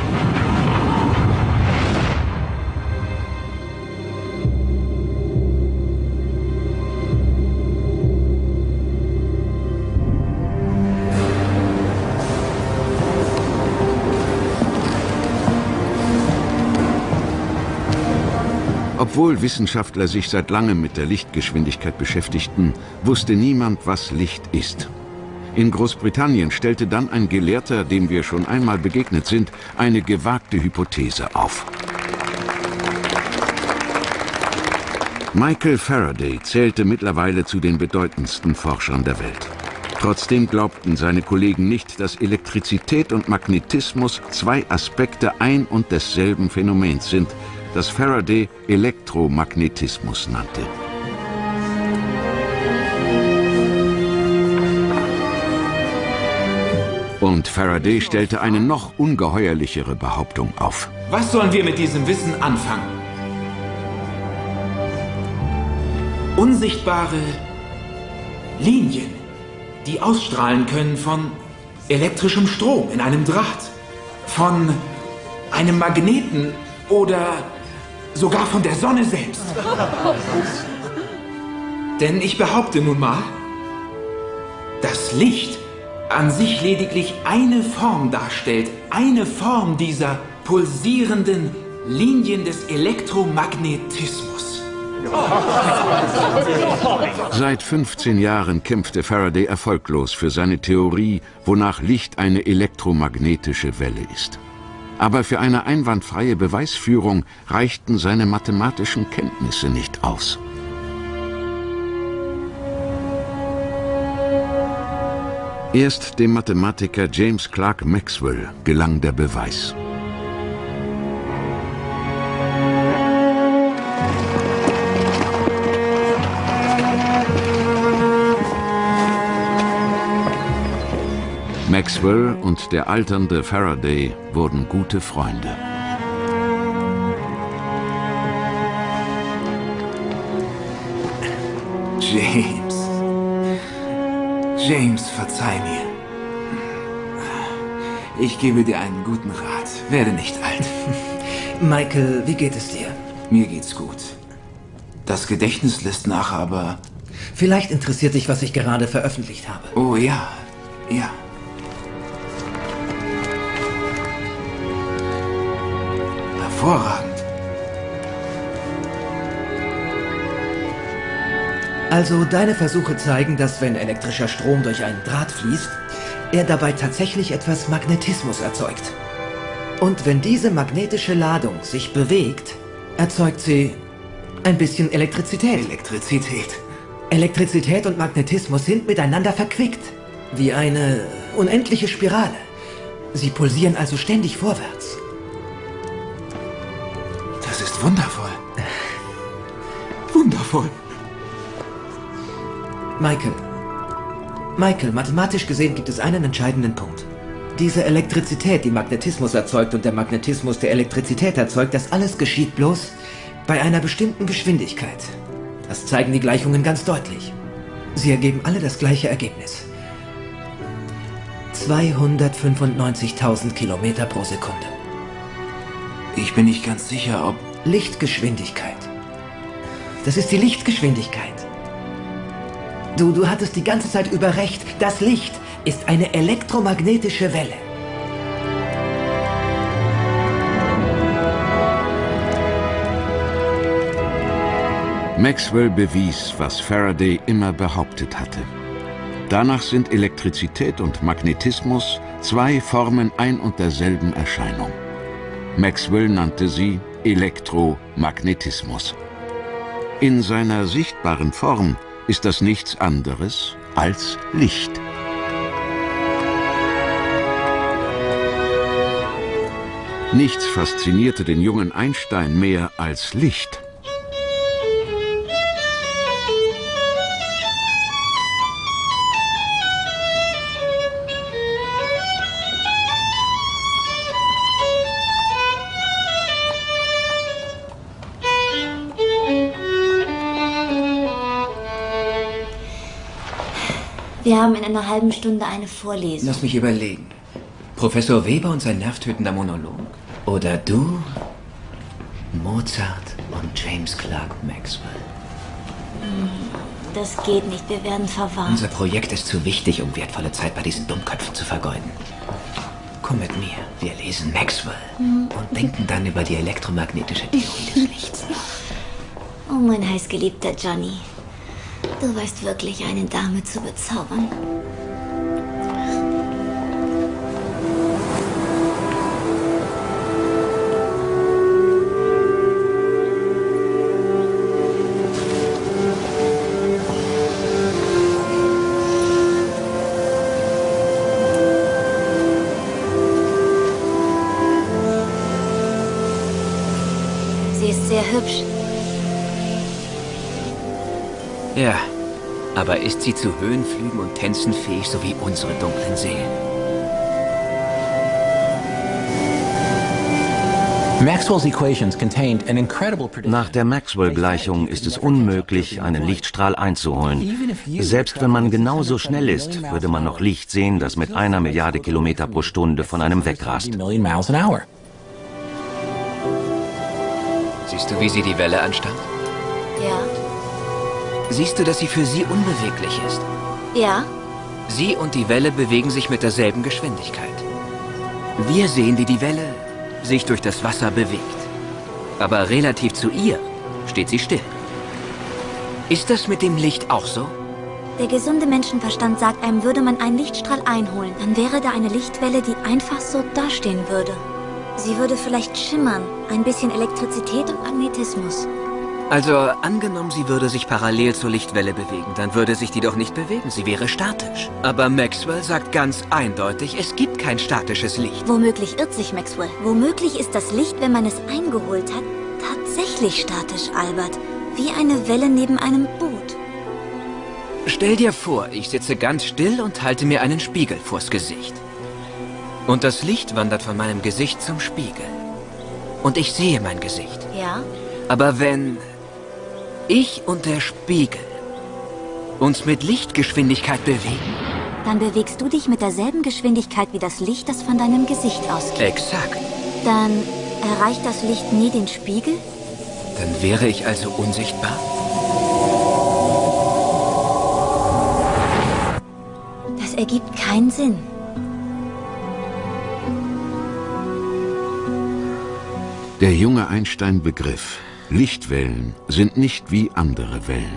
Obwohl Wissenschaftler sich seit langem mit der Lichtgeschwindigkeit beschäftigten, wusste niemand, was Licht ist. In Großbritannien stellte dann ein Gelehrter, dem wir schon einmal begegnet sind, eine gewagte Hypothese auf. Michael Faraday zählte mittlerweile zu den bedeutendsten Forschern der Welt. Trotzdem glaubten seine Kollegen nicht, dass Elektrizität und Magnetismus zwei Aspekte ein und desselben Phänomens sind, das Faraday Elektromagnetismus nannte. Und Faraday stellte eine noch ungeheuerlichere Behauptung auf. Was sollen wir mit diesem Wissen anfangen? Unsichtbare Linien, die ausstrahlen können von elektrischem Strom in einem Draht, von einem Magneten oder sogar von der Sonne selbst. Denn ich behaupte nun mal, dass Licht an sich lediglich eine Form darstellt, eine Form dieser pulsierenden Linien des Elektromagnetismus. Seit 15 Jahren kämpfte Faraday erfolglos für seine Theorie, wonach Licht eine elektromagnetische Welle ist. Aber für eine einwandfreie Beweisführung reichten seine mathematischen Kenntnisse nicht aus. Erst dem Mathematiker James Clerk Maxwell gelang der Beweis. Maxwell und der alternde Faraday wurden gute Freunde. James, verzeih mir. Ich gebe dir einen guten Rat. Werde nicht alt. Michael, wie geht es dir? Mir geht's gut. Das Gedächtnis lässt nach, aber... Vielleicht interessiert dich, was ich gerade veröffentlicht habe. Oh ja, ja. Hervorragend. Also, deine Versuche zeigen, dass wenn elektrischer Strom durch einen Draht fließt, er dabei tatsächlich etwas Magnetismus erzeugt. Und wenn diese magnetische Ladung sich bewegt, erzeugt sie ein bisschen Elektrizität. Elektrizität und Magnetismus sind miteinander verquickt, wie eine unendliche Spirale. Sie pulsieren also ständig vorwärts. Das ist wundervoll. Wundervoll. Michael, mathematisch gesehen gibt es einen entscheidenden Punkt. Diese Elektrizität, die Magnetismus erzeugt und der Magnetismus, der Elektrizität erzeugt, das alles geschieht bloß bei einer bestimmten Geschwindigkeit. Das zeigen die Gleichungen ganz deutlich. Sie ergeben alle das gleiche Ergebnis. 295.000 Kilometer pro Sekunde. Ich bin nicht ganz sicher, ob... Lichtgeschwindigkeit. Das ist die Lichtgeschwindigkeit. Du hattest die ganze Zeit über recht. Das Licht ist eine elektromagnetische Welle. Maxwell bewies, was Faraday immer behauptet hatte. Danach sind Elektrizität und Magnetismus zwei Formen ein und derselben Erscheinung. Maxwell nannte sie Elektromagnetismus. In seiner sichtbaren Form ist das nichts anderes als Licht. Nichts faszinierte den jungen Einstein mehr als Licht. Wir haben in einer halben Stunde eine Vorlesung. Lass mich überlegen. Professor Weber und sein nervtötender Monolog. Oder du, Mozart und James Clerk Maxwell. Das geht nicht, wir werden verwarnt. Unser Projekt ist zu wichtig, um wertvolle Zeit bei diesen Dummköpfen zu vergeuden. Komm mit mir, wir lesen Maxwell und denken dann über die elektromagnetische Theorie des Lichts nach. Oh, mein heißgeliebter Johnny. Du weißt wirklich, eine Dame zu bezaubern. Sie ist sehr hübsch. Ja, aber ist sie zu Höhenflügen und Tänzen fähig, so wie unsere dunklen Seelen? Nach der Maxwell-Gleichung ist es unmöglich, einen Lichtstrahl einzuholen. Selbst wenn man genauso schnell ist, würde man noch Licht sehen, das mit 1 Milliarde Kilometer pro Stunde von einem wegrast. Siehst du, wie sie die Welle anstarrt? Ja. Siehst du, dass sie für sie unbeweglich ist? Ja. Sie und die Welle bewegen sich mit derselben Geschwindigkeit. Wir sehen, wie die Welle sich durch das Wasser bewegt. Aber relativ zu ihr steht sie still. Ist das mit dem Licht auch so? Der gesunde Menschenverstand sagt einem, würde man einen Lichtstrahl einholen, dann wäre da eine Lichtwelle, die einfach so dastehen würde. Sie würde vielleicht schimmern, ein bisschen Elektrizität und Magnetismus. Also, angenommen, sie würde sich parallel zur Lichtwelle bewegen, dann würde sich die doch nicht bewegen, sie wäre statisch. Aber Maxwell sagt ganz eindeutig, es gibt kein statisches Licht. Womöglich irrt sich Maxwell. Womöglich ist das Licht, wenn man es eingeholt hat, tatsächlich statisch, Albert. Wie eine Welle neben einem Boot. Stell dir vor, ich sitze ganz still und halte mir einen Spiegel vors Gesicht. Und das Licht wandert von meinem Gesicht zum Spiegel. Und ich sehe mein Gesicht. Ja? Aber wenn ich und der Spiegel uns mit Lichtgeschwindigkeit bewegen... Dann bewegst du dich mit derselben Geschwindigkeit wie das Licht, das von deinem Gesicht ausgeht. Exakt. Dann erreicht das Licht nie den Spiegel? Dann wäre ich also unsichtbar? Das ergibt keinen Sinn. Der junge Einstein begriff, Lichtwellen sind nicht wie andere Wellen.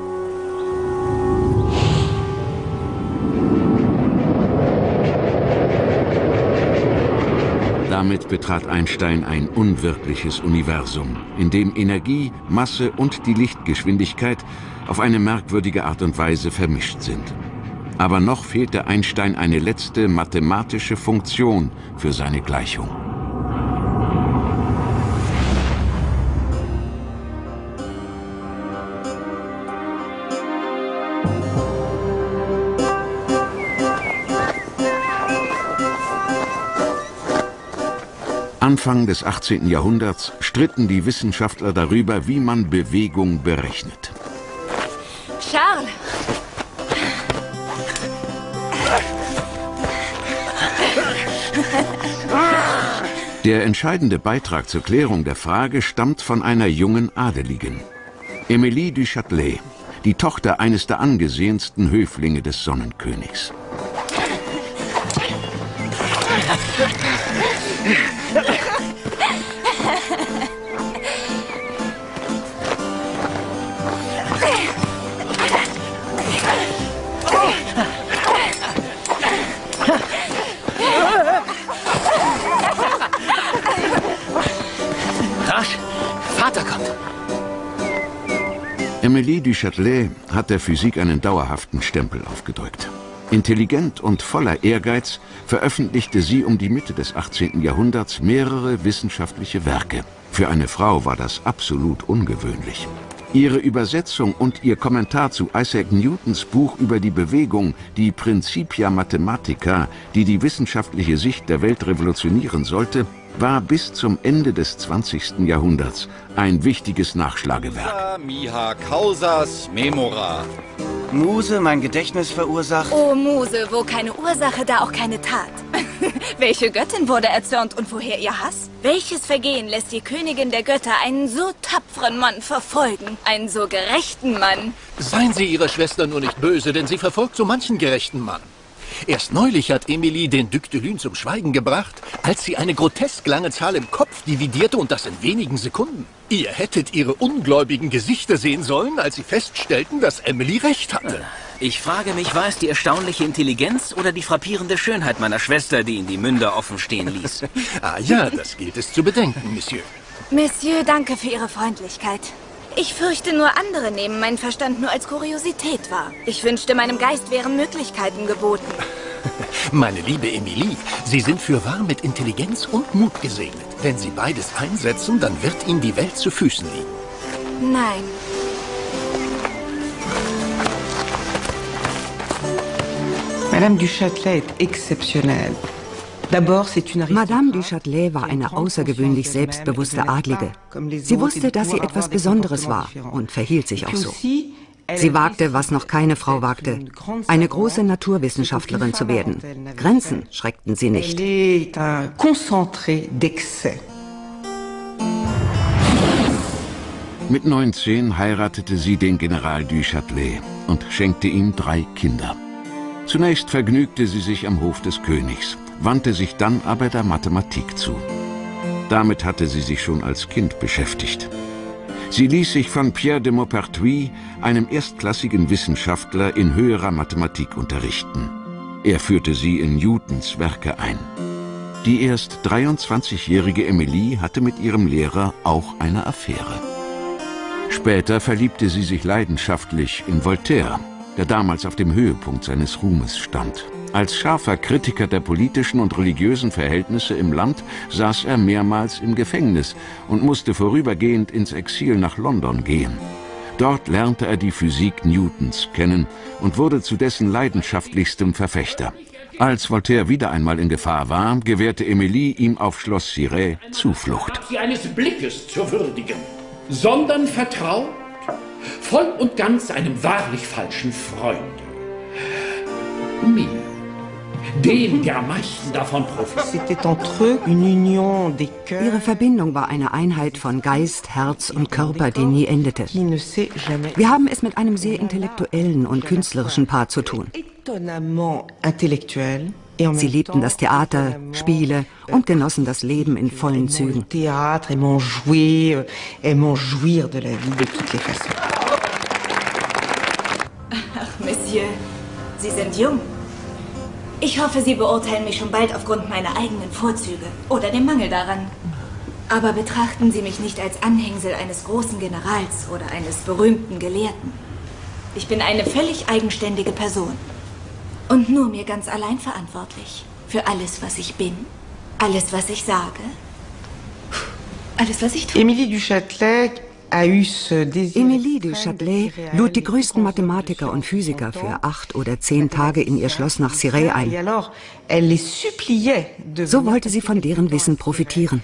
Damit betrat Einstein ein unwirkliches Universum, in dem Energie, Masse und die Lichtgeschwindigkeit auf eine merkwürdige Art und Weise vermischt sind. Aber noch fehlte Einstein eine letzte mathematische Funktion für seine Gleichung. Anfang des 18. Jahrhunderts stritten die Wissenschaftler darüber, wie man Bewegung berechnet. Charles! Der entscheidende Beitrag zur Klärung der Frage stammt von einer jungen Adeligen. Emilie du Châtelet, die Tochter eines der angesehensten Höflinge des Sonnenkönigs. Rasch! Vater kommt! Emilie du Châtelet hat der Physik einen dauerhaften Stempel aufgedrückt. Intelligent und voller Ehrgeiz veröffentlichte sie um die Mitte des 18. Jahrhunderts mehrere wissenschaftliche Werke. Für eine Frau war das absolut ungewöhnlich. Ihre Übersetzung und ihr Kommentar zu Isaac Newtons Buch über die Bewegung, die Principia Mathematica, die die wissenschaftliche Sicht der Welt revolutionieren sollte, war bis zum Ende des 20. Jahrhunderts ein wichtiges Nachschlagewerk. Miha causas memora. Muse, mein Gedächtnis verursacht. Oh Muse, wo keine Ursache, da auch keine Tat. Welche Göttin wurde erzürnt und woher ihr Hass? Welches Vergehen lässt die Königin der Götter einen so tapferen Mann verfolgen? Einen so gerechten Mann? Seien Sie Ihrer Schwester nur nicht böse, denn sie verfolgt so manchen gerechten Mann. Erst neulich hat Emilie den Duc de Lune zum Schweigen gebracht, als sie eine grotesk lange Zahl im Kopf dividierte und das in wenigen Sekunden. Ihr hättet ihre ungläubigen Gesichter sehen sollen, als sie feststellten, dass Emily recht hatte. Ich frage mich, war es die erstaunliche Intelligenz oder die frappierende Schönheit meiner Schwester, die ihn die Münder offen stehen ließ? Ah ja, das gilt es zu bedenken, Monsieur. Monsieur, danke für Ihre Freundlichkeit. Ich fürchte, nur andere nehmen meinen Verstand nur als Kuriosität wahr. Ich wünschte, meinem Geist wären Möglichkeiten geboten. Meine liebe Emilie, Sie sind fürwahr mit Intelligenz und Mut gesegnet. Wenn Sie beides einsetzen, dann wird Ihnen die Welt zu Füßen liegen. Nein. Madame du Châtelet est exceptionnelle. Madame du Châtelet war eine außergewöhnlich selbstbewusste Adlige. Sie wusste, dass sie etwas Besonderes war und verhielt sich auch so. Sie wagte, was noch keine Frau wagte, eine große Naturwissenschaftlerin zu werden. Grenzen schreckten sie nicht. Mit 19 heiratete sie den General du Châtelet und schenkte ihm 3 Kinder. Zunächst vergnügte sie sich am Hof des Königs, wandte sich dann aber der Mathematik zu. Damit hatte sie sich schon als Kind beschäftigt. Sie ließ sich von Pierre de Maupertuis, einem erstklassigen Wissenschaftler, in höherer Mathematik unterrichten. Er führte sie in Newtons Werke ein. Die erst 23-jährige Emilie hatte mit ihrem Lehrer auch eine Affäre. Später verliebte sie sich leidenschaftlich in Voltaire, der damals auf dem Höhepunkt seines Ruhmes stand. Als scharfer Kritiker der politischen und religiösen Verhältnisse im Land saß er mehrmals im Gefängnis und musste vorübergehend ins Exil nach London gehen. Dort lernte er die Physik Newtons kennen und wurde zu dessen leidenschaftlichstem Verfechter. Als Voltaire wieder einmal in Gefahr war, gewährte Emilie ihm auf Schloss Cirey Zuflucht. Sie eines Blickes zu würdigen, sondern vertraut voll und ganz einem wahrlich falschen Freunde. Mir, dem, der am meisten davon profitiert. Ihre Verbindung war eine Einheit von Geist, Herz und Körper, die nie endete. Wir haben es mit einem sehr intellektuellen und künstlerischen Paar zu tun. Sie liebten das Theater, Spiele und genossen das Leben in vollen Zügen. Ach, Monsieur, Sie sind jung. Ich hoffe, Sie beurteilen mich schon bald aufgrund meiner eigenen Vorzüge oder dem Mangel daran. Aber betrachten Sie mich nicht als Anhängsel eines großen Generals oder eines berühmten Gelehrten. Ich bin eine völlig eigenständige Person. Und nur mir ganz allein verantwortlich. Für alles, was ich bin, alles, was ich sage, alles, was ich tue. Émilie du Châtelet lud die größten Mathematiker und Physiker für 8 oder 10 Tage in ihr Schloss nach Cirey ein. So wollte sie von deren Wissen profitieren.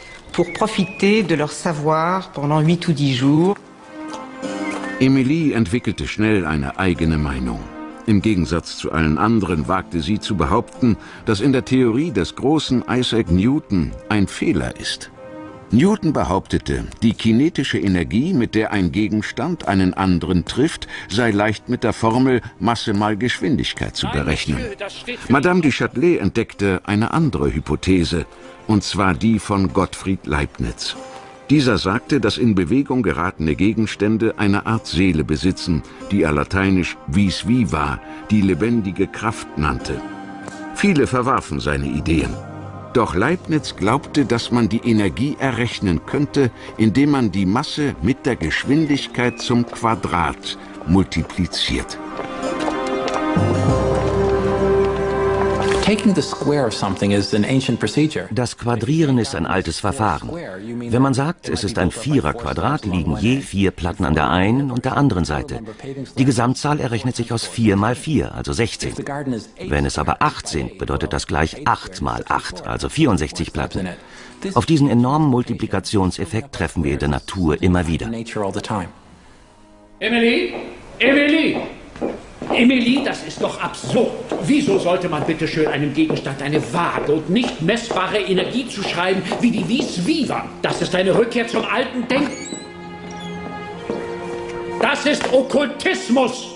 Emilie entwickelte schnell eine eigene Meinung. Im Gegensatz zu allen anderen wagte sie zu behaupten, dass in der Theorie des großen Isaac Newton ein Fehler ist. Newton behauptete, die kinetische Energie, mit der ein Gegenstand einen anderen trifft, sei leicht mit der Formel Masse mal Geschwindigkeit zu berechnen. Madame du Châtelet entdeckte eine andere Hypothese, und zwar die von Gottfried Leibniz. Dieser sagte, dass in Bewegung geratene Gegenstände eine Art Seele besitzen, die er lateinisch vis viva, die lebendige Kraft nannte. Viele verwarfen seine Ideen. Doch Leibniz glaubte, dass man die Energie errechnen könnte, indem man die Masse mit der Geschwindigkeit zum Quadrat multipliziert. Das Quadrieren ist ein altes Verfahren. Wenn man sagt, es ist ein Viererquadrat, liegen je 4 Platten an der einen und der anderen Seite. Die Gesamtzahl errechnet sich aus 4 mal 4, also 16. Wenn es aber 8 sind, bedeutet das gleich 8 mal 8, also 64 Platten. Auf diesen enormen Multiplikationseffekt treffen wir in der Natur immer wieder. Emilie, das ist doch absurd. Wieso sollte man bitte schön einem Gegenstand eine vage und nicht messbare Energie zuschreiben, wie die vis viva? Das ist eine Rückkehr zum alten Denken. Das ist Okkultismus.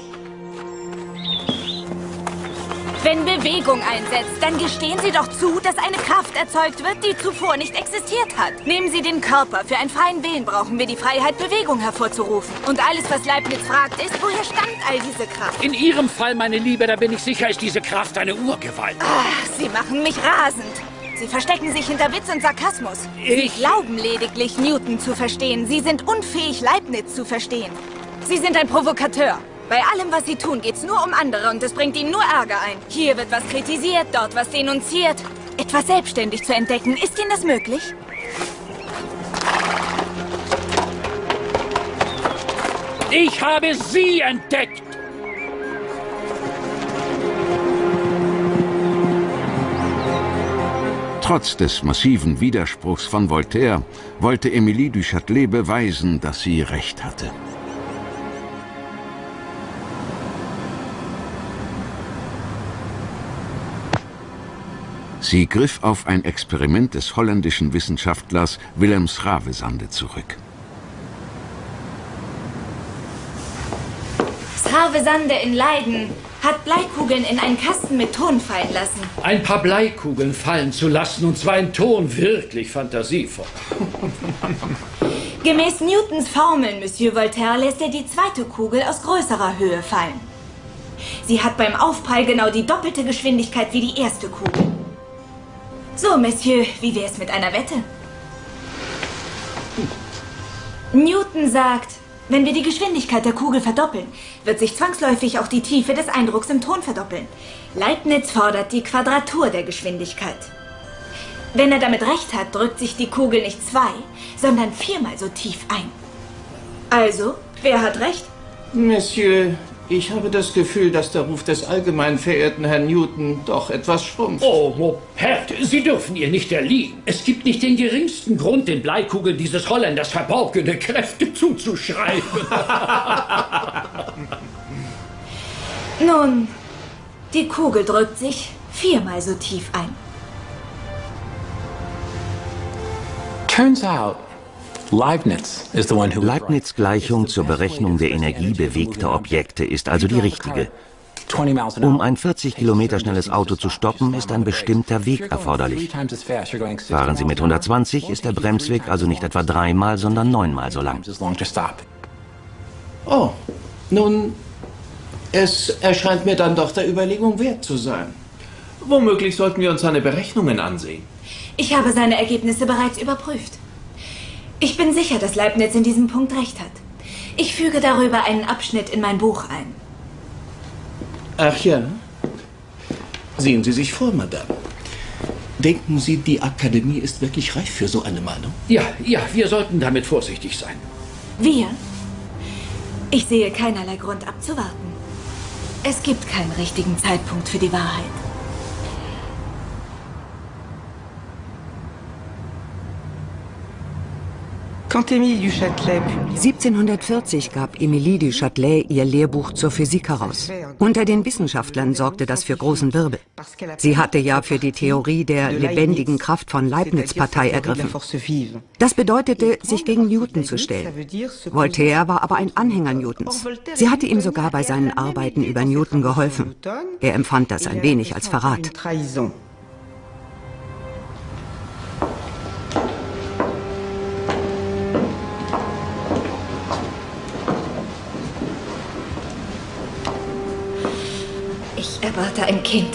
Wenn Bewegung einsetzt, dann gestehen Sie doch zu, dass eine Kraft erzeugt wird, die zuvor nicht existiert hat. Nehmen Sie den Körper. Für einen freien Willen brauchen wir die Freiheit, Bewegung hervorzurufen. Und alles, was Leibniz fragt, ist, woher stammt all diese Kraft? In Ihrem Fall, meine Liebe, da bin ich sicher, ist diese Kraft eine Urgewalt. Ach, Sie machen mich rasend. Sie verstecken sich hinter Witz und Sarkasmus. Sie glauben lediglich, Newton zu verstehen. Sie sind unfähig, Leibniz zu verstehen. Sie sind ein Provokateur. Bei allem, was Sie tun, geht's nur um andere und es bringt Ihnen nur Ärger ein. Hier wird was kritisiert, dort was denunziert. Etwas selbstständig zu entdecken, ist Ihnen das möglich? Ich habe Sie entdeckt! Trotz des massiven Widerspruchs von Voltaire wollte Emilie du Châtelet beweisen, dass sie recht hatte. Sie griff auf ein Experiment des holländischen Wissenschaftlers Willem Schravesande zurück. Schravesande in Leiden hat Bleikugeln in einen Kasten mit Ton fallen lassen. Ein paar Bleikugeln fallen zu lassen, und zwar in Ton, wirklich fantasievoll. Gemäß Newtons Formeln, Monsieur Voltaire, lässt er die zweite Kugel aus größerer Höhe fallen. Sie hat beim Aufprall genau die doppelte Geschwindigkeit wie die erste Kugel. So, Monsieur, wie wär's mit einer Wette? Newton sagt, wenn wir die Geschwindigkeit der Kugel verdoppeln, wird sich zwangsläufig auch die Tiefe des Eindrucks im Ton verdoppeln. Leibniz fordert die Quadratur der Geschwindigkeit. Wenn er damit recht hat, drückt sich die Kugel nicht 2, sondern 4-mal so tief ein. Also, wer hat recht? Monsieur, Ich habe das Gefühl, dass der Ruf des allgemein verehrten Herrn Newton doch etwas schrumpft. Oh, Mopert, Sie dürfen ihr nicht erliegen. Es gibt nicht den geringsten Grund, den Bleikugeln dieses Holländers verborgene Kräfte zuzuschreiben. Nun, die Kugel drückt sich 4-mal so tief ein. Turns out, Leibniz' Gleichung zur Berechnung der Energie bewegter Objekte ist also die richtige. Um ein 40 Kilometer schnelles Auto zu stoppen, ist ein bestimmter Weg erforderlich. Fahren Sie mit 120, ist der Bremsweg also nicht etwa 3-mal, sondern 9-mal so lang. Oh, nun, es erscheint mir dann doch der Überlegung wert zu sein. Womöglich sollten wir uns seine Berechnungen ansehen. Ich habe seine Ergebnisse bereits überprüft. Ich bin sicher, dass Leibniz in diesem Punkt recht hat. Ich füge darüber einen Abschnitt in mein Buch ein. Ach ja? Sehen Sie sich vor, Madame. Denken Sie, die Akademie ist wirklich reif für so eine Meinung? Ja, wir sollten damit vorsichtig sein. Wir? Ich sehe keinerlei Grund abzuwarten. Es gibt keinen richtigen Zeitpunkt für die Wahrheit. 1740 gab Émilie du Châtelet ihr Lehrbuch zur Physik heraus. Unter den Wissenschaftlern sorgte das für großen Wirbel. Sie hatte ja für die Theorie der lebendigen Kraft von Leibniz Partei ergriffen. Das bedeutete, sich gegen Newton zu stellen. Voltaire war aber ein Anhänger Newtons. Sie hatte ihm sogar bei seinen Arbeiten über Newton geholfen. Er empfand das ein wenig als Verrat. Ich erwarte ein Kind.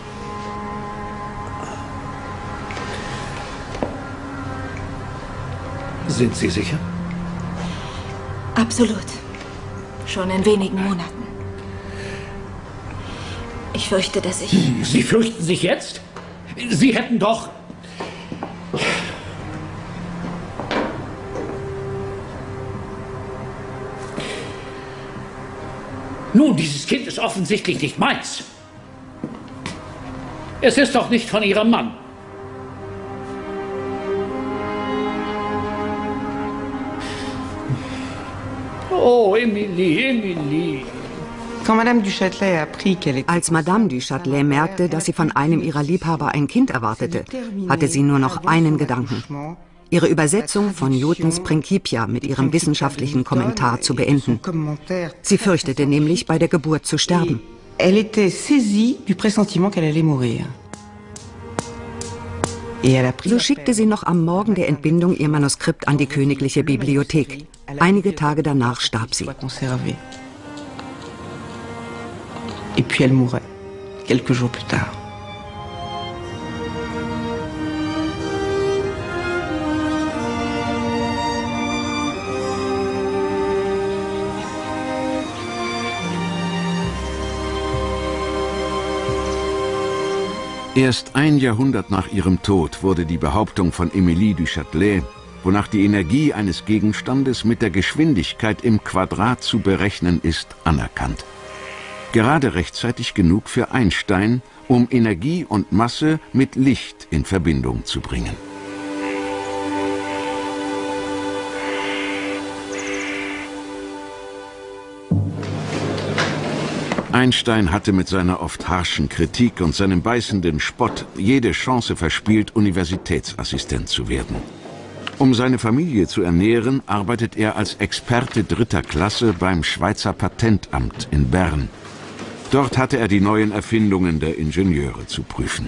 Sind Sie sicher? Absolut. Schon in wenigen Monaten. Ich fürchte, dass ich... Sie fürchten sich jetzt? Sie hätten doch... Nun, dieses Kind ist offensichtlich nicht meins. Es ist doch nicht von Ihrem Mann. Oh, Émilie. Als Madame du Châtelet merkte, dass sie von einem ihrer Liebhaber ein Kind erwartete, hatte sie nur noch einen Gedanken: ihre Übersetzung von Newtons Principia mit ihrem wissenschaftlichen Kommentar zu beenden. Sie fürchtete nämlich, bei der Geburt zu sterben. So schickte sie noch am Morgen der Entbindung ihr Manuskript an die Königliche Bibliothek. Einige Tage danach starb sie. Et puis elle mourait, quelques jours plus tard. Erst ein Jahrhundert nach ihrem Tod wurde die Behauptung von Émilie du Châtelet, wonach die Energie eines Gegenstandes mit der Geschwindigkeit im Quadrat zu berechnen ist, anerkannt. Gerade rechtzeitig genug für Einstein, um Energie und Masse mit Licht in Verbindung zu bringen. Einstein hatte mit seiner oft harschen Kritik und seinem beißenden Spott jede Chance verspielt, Universitätsassistent zu werden. Um seine Familie zu ernähren, arbeitet er als Experte 3. Klasse beim Schweizer Patentamt in Bern. Dort hatte er die neuen Erfindungen der Ingenieure zu prüfen.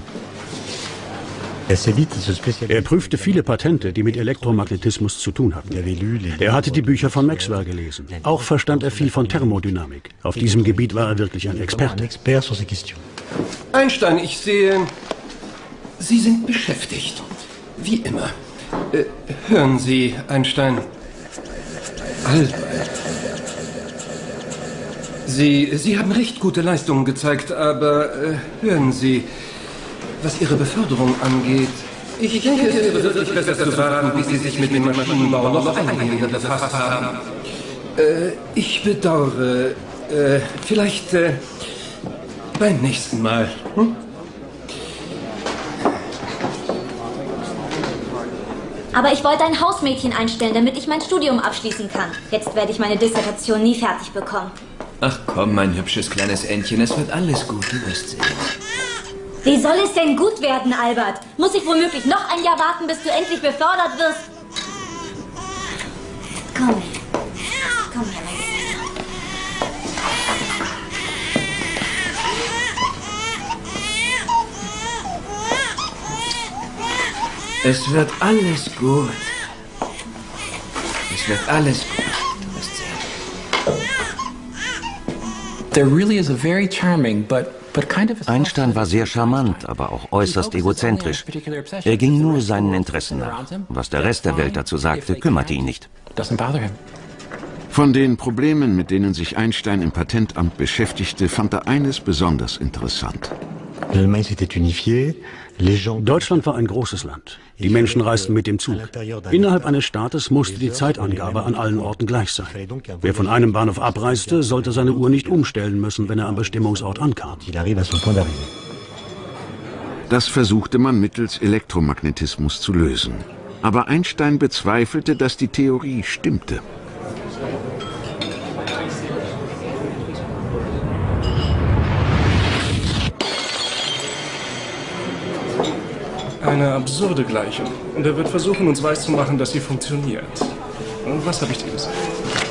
Er prüfte viele Patente, die mit Elektromagnetismus zu tun hatten. Er hatte die Bücher von Maxwell gelesen. Auch verstand er viel von Thermodynamik. Auf diesem Gebiet war er wirklich ein Experte. Einstein, ich sehe, Sie sind beschäftigt. Wie immer. Hören Sie, Einstein. Albert. Sie haben recht gute Leistungen gezeigt, aber hören Sie, was Ihre Beförderung angeht, ich denke, es wäre wirklich besser zu warten, bis Sie sich mit dem Maschinenbau noch eingehender befasst haben. Ich bedauere, Vielleicht beim nächsten Mal. Hm? Aber ich wollte ein Hausmädchen einstellen, damit ich mein Studium abschließen kann. Jetzt werde ich meine Dissertation nie fertig bekommen. Ach komm, mein hübsches kleines Entchen, es wird alles gut, du wirst sehen. Wie soll es denn gut werden, Albert? Muss ich womöglich noch ein Jahr warten, bis du endlich befördert wirst? Komm her, mein Kleiner. Es wird alles gut. Es wird alles gut. Du wirst sehen. There really is a very charming, but kind of Einstein war sehr charmant, aber auch äußerst egozentrisch. Er ging nur seinen Interessen nach. Was der Rest der Welt dazu sagte, kümmerte ihn nicht. Von den Problemen, mit denen sich Einstein im Patentamt beschäftigte, fand er eines besonders interessant. Deutschland war ein großes Land. Die Menschen reisten mit dem Zug. Innerhalb eines Staates musste die Zeitangabe an allen Orten gleich sein. Wer von einem Bahnhof abreiste, sollte seine Uhr nicht umstellen müssen, wenn er am Bestimmungsort ankam. Das versuchte man mittels Elektromagnetismus zu lösen. Aber Einstein bezweifelte, dass die Theorie stimmte. Eine absurde Gleichung. Und er wird versuchen, uns weiszumachen, dass sie funktioniert. Und was habe ich dir gesagt?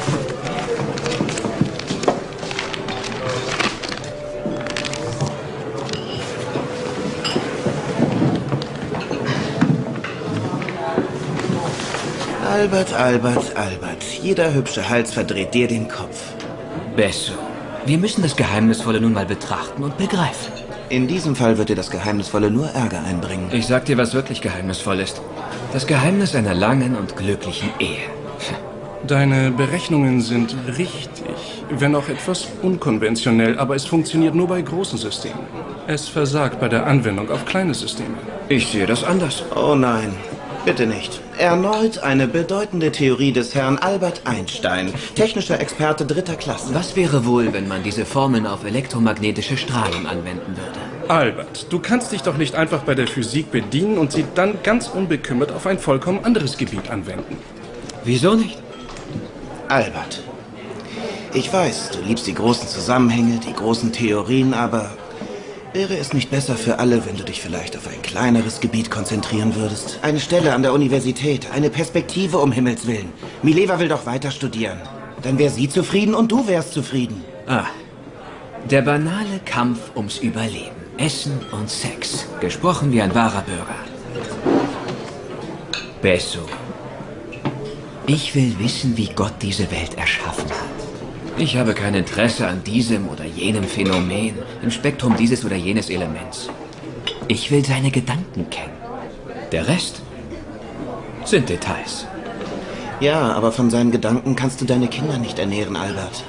Albert, Albert, Albert. Jeder hübsche Hals verdreht dir den Kopf. Besso, wir müssen das Geheimnisvolle nun mal betrachten und begreifen. In diesem Fall wird dir das Geheimnisvolle nur Ärger einbringen. Ich sag dir, was wirklich geheimnisvoll ist. Das Geheimnis einer langen und glücklichen Ehe. Deine Berechnungen sind richtig, wenn auch etwas unkonventionell, aber es funktioniert nur bei großen Systemen. Es versagt bei der Anwendung auf kleine Systeme. Ich sehe das anders. Oh nein, bitte nicht. Erneut eine bedeutende Theorie des Herrn Albert Einstein, technischer Experte 3. Klasse. Was wäre wohl, wenn man diese Formeln auf elektromagnetische Strahlung anwenden würde? Albert, du kannst dich doch nicht einfach bei der Physik bedienen und sie dann ganz unbekümmert auf ein vollkommen anderes Gebiet anwenden. Wieso nicht? Albert, ich weiß, du liebst die großen Zusammenhänge, die großen Theorien, aber wäre es nicht besser für alle, wenn du dich vielleicht auf ein kleineres Gebiet konzentrieren würdest? Eine Stelle an der Universität, eine Perspektive um Himmels Willen. Mileva will doch weiter studieren. Dann wäre sie zufrieden und du wärst zufrieden. Ah, der banale Kampf ums Überleben. Essen und Sex. Gesprochen wie ein wahrer Bürger. Besso, ich will wissen, wie Gott diese Welt erschaffen hat. Ich habe kein Interesse an diesem oder jenem Phänomen, im Spektrum dieses oder jenes Elements. Ich will seine Gedanken kennen. Der Rest sind Details. Ja, aber von seinen Gedanken kannst du deine Kinder nicht ernähren, Albert.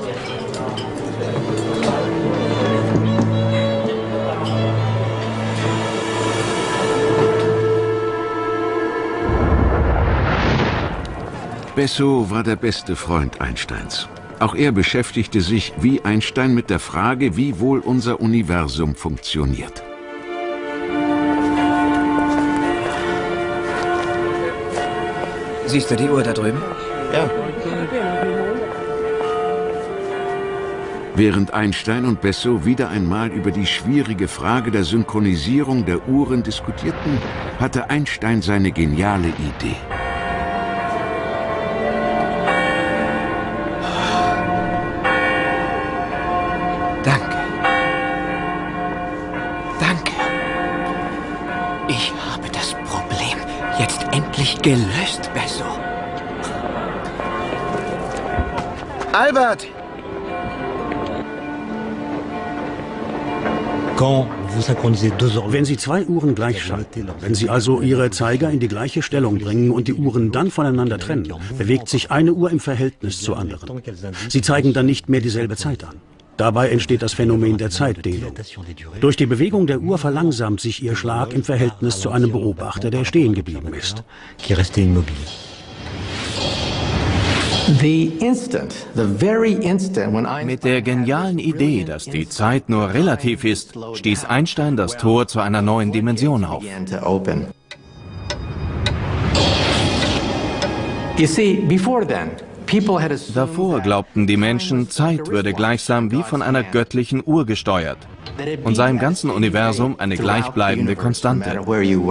Besso war der beste Freund Einsteins. Auch er beschäftigte sich wie Einstein mit der Frage, wie wohl unser Universum funktioniert. Siehst du die Uhr da drüben? Ja. Während Einstein und Besso wieder einmal über die schwierige Frage der Synchronisierung der Uhren diskutierten, hatte Einstein seine geniale Idee. Danke. Danke. Ich habe das Problem jetzt endlich gelöst, Besso. Albert! Wenn Sie 2 Uhren gleich schalten, wenn Sie also Ihre Zeiger in die gleiche Stellung bringen und die Uhren dann voneinander trennen, bewegt sich eine Uhr im Verhältnis zur anderen. Sie zeigen dann nicht mehr dieselbe Zeit an. Dabei entsteht das Phänomen der Zeitdehnung. Durch die Bewegung der Uhr verlangsamt sich ihr Schlag im Verhältnis zu einem Beobachter, der stehen geblieben ist. Mit der genialen Idee, dass die Zeit nur relativ ist, stieß Einstein das Tor zu einer neuen Dimension auf. Davor glaubten die Menschen, Zeit würde gleichsam wie von einer göttlichen Uhr gesteuert und sei im ganzen Universum eine gleichbleibende Konstante.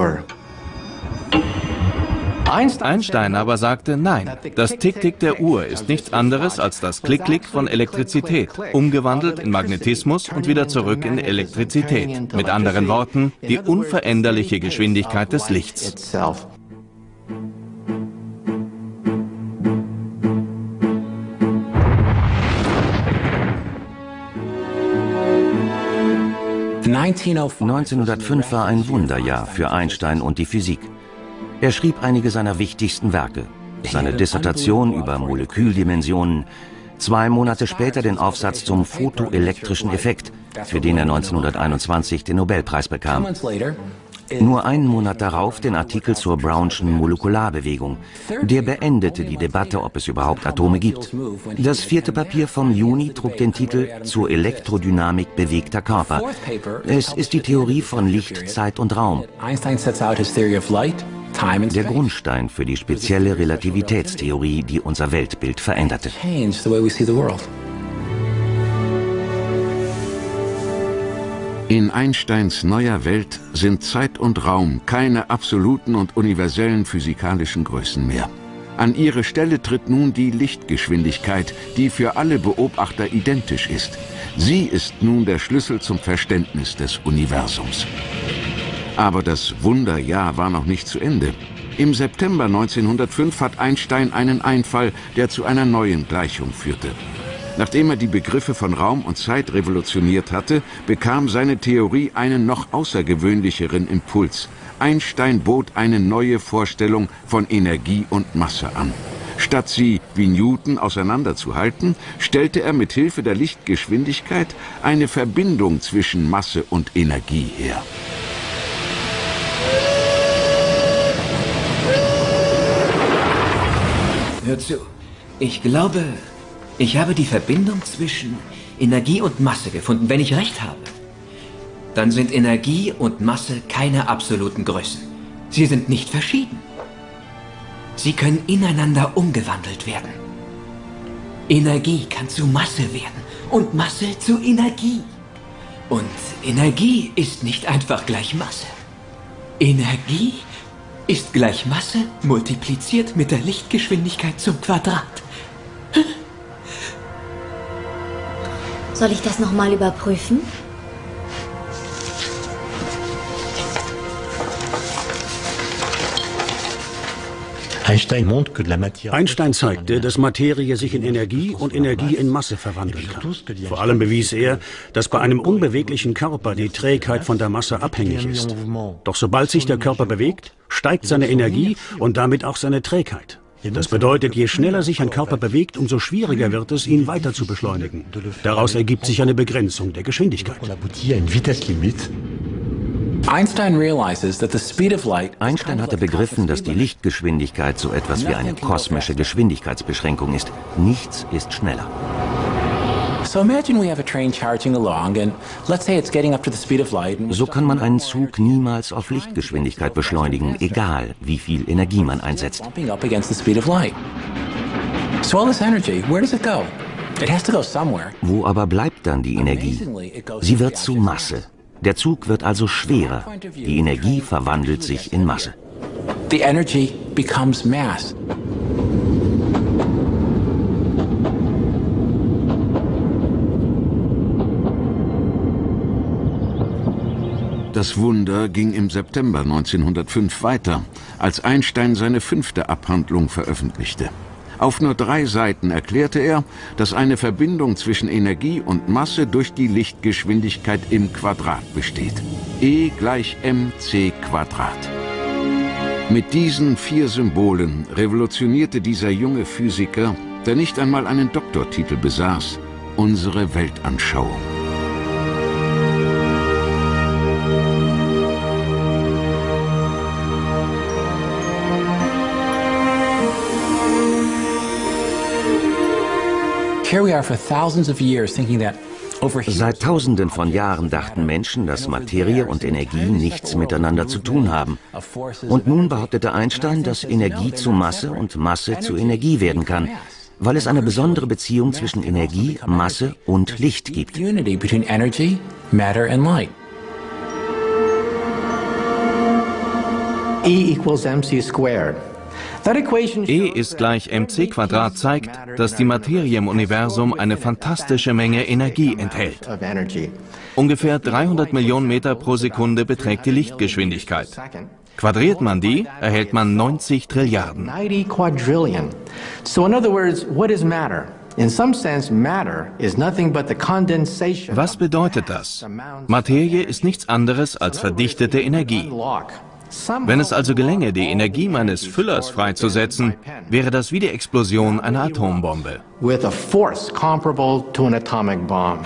Einstein aber sagte, nein, das Tick-Tick der Uhr ist nichts anderes als das Klick-Klick von Elektrizität, umgewandelt in Magnetismus und wieder zurück in Elektrizität. Mit anderen Worten, die unveränderliche Geschwindigkeit des Lichts. (1905) war ein Wunderjahr für Einstein und die Physik. Er schrieb einige seiner wichtigsten Werke, seine Dissertation über Moleküldimensionen, 2 Monate später den Aufsatz zum photoelektrischen Effekt, für den er 1921 den Nobelpreis bekam. Nur einen Monat darauf den Artikel zur Brownschen Molekularbewegung. Der beendete die Debatte, ob es überhaupt Atome gibt. Das 4. Papier vom Juni trug den Titel Zur Elektrodynamik bewegter Körper. Es ist die Theorie von Licht, Zeit und Raum. Der Grundstein für die spezielle Relativitätstheorie, die unser Weltbild veränderte. In Einsteins neuer Welt sind Zeit und Raum keine absoluten und universellen physikalischen Größen mehr. An ihre Stelle tritt nun die Lichtgeschwindigkeit, die für alle Beobachter identisch ist. Sie ist nun der Schlüssel zum Verständnis des Universums. Aber das Wunderjahr war noch nicht zu Ende. Im September 1905 hat Einstein einen Einfall, der zu einer neuen Gleichung führte. Nachdem er die Begriffe von Raum und Zeit revolutioniert hatte, bekam seine Theorie einen noch außergewöhnlicheren Impuls. Einstein bot eine neue Vorstellung von Energie und Masse an. Statt sie, wie Newton, auseinanderzuhalten, stellte er mit Hilfe der Lichtgeschwindigkeit eine Verbindung zwischen Masse und Energie her. Hör zu, ich glaube, ich habe die Verbindung zwischen Energie und Masse gefunden. Wenn ich recht habe, dann sind Energie und Masse keine absoluten Größen. Sie sind nicht verschieden. Sie können ineinander umgewandelt werden. Energie kann zu Masse werden und Masse zu Energie. Und Energie ist nicht einfach gleich Masse. Energie ist gleich Masse multipliziert mit der Lichtgeschwindigkeit zum Quadrat. Soll ich das nochmal überprüfen? Einstein zeigte, dass Materie sich in Energie und Energie in Masse verwandeln kann. Vor allem bewies er, dass bei einem unbeweglichen Körper die Trägheit von der Masse abhängig ist. Doch sobald sich der Körper bewegt, steigt seine Energie und damit auch seine Trägheit. Das bedeutet, je schneller sich ein Körper bewegt, umso schwieriger wird es, ihn weiter zu beschleunigen. Daraus ergibt sich eine Begrenzung der Geschwindigkeit. Einstein hatte begriffen, dass die Lichtgeschwindigkeit so etwas wie eine kosmische Geschwindigkeitsbeschränkung ist. Nichts ist schneller. So kann man einen Zug niemals auf Lichtgeschwindigkeit beschleunigen, egal wie viel Energie man einsetzt. Wo aber bleibt dann die Energie? Sie wird zu Masse. Der Zug wird also schwerer. Die Energie verwandelt sich in Masse. The energy becomes mass. Das Wunder ging im September 1905 weiter, als Einstein seine 5. Abhandlung veröffentlichte. Auf nur 3 Seiten erklärte er, dass eine Verbindung zwischen Energie und Masse durch die Lichtgeschwindigkeit im Quadrat besteht. E gleich mc Quadrat. Mit diesen 4 Symbolen revolutionierte dieser junge Physiker, der nicht einmal einen Doktortitel besaß, unsere Weltanschauung. Seit Tausenden von Jahren dachten Menschen, dass Materie und Energie nichts miteinander zu tun haben. Und nun behauptete Einstein, dass Energie zu Masse und Masse zu Energie werden kann, weil es eine besondere Beziehung zwischen Energie, Masse und Licht gibt. E ist gleich mc² zeigt, dass die Materie im Universum eine fantastische Menge Energie enthält. Ungefähr 300 Millionen Meter pro Sekunde beträgt die Lichtgeschwindigkeit. Quadriert man die, erhält man 90 Trilliarden. 90 quadrillion. So in other words, what is matter? In some sense, matter is nothing but the condensation. Was bedeutet das? Materie ist nichts anderes als verdichtete Energie. Wenn es also gelänge, die Energie meines Füllers freizusetzen, wäre das wie die Explosion einer Atombombe. With a force comparable to an atomic bomb.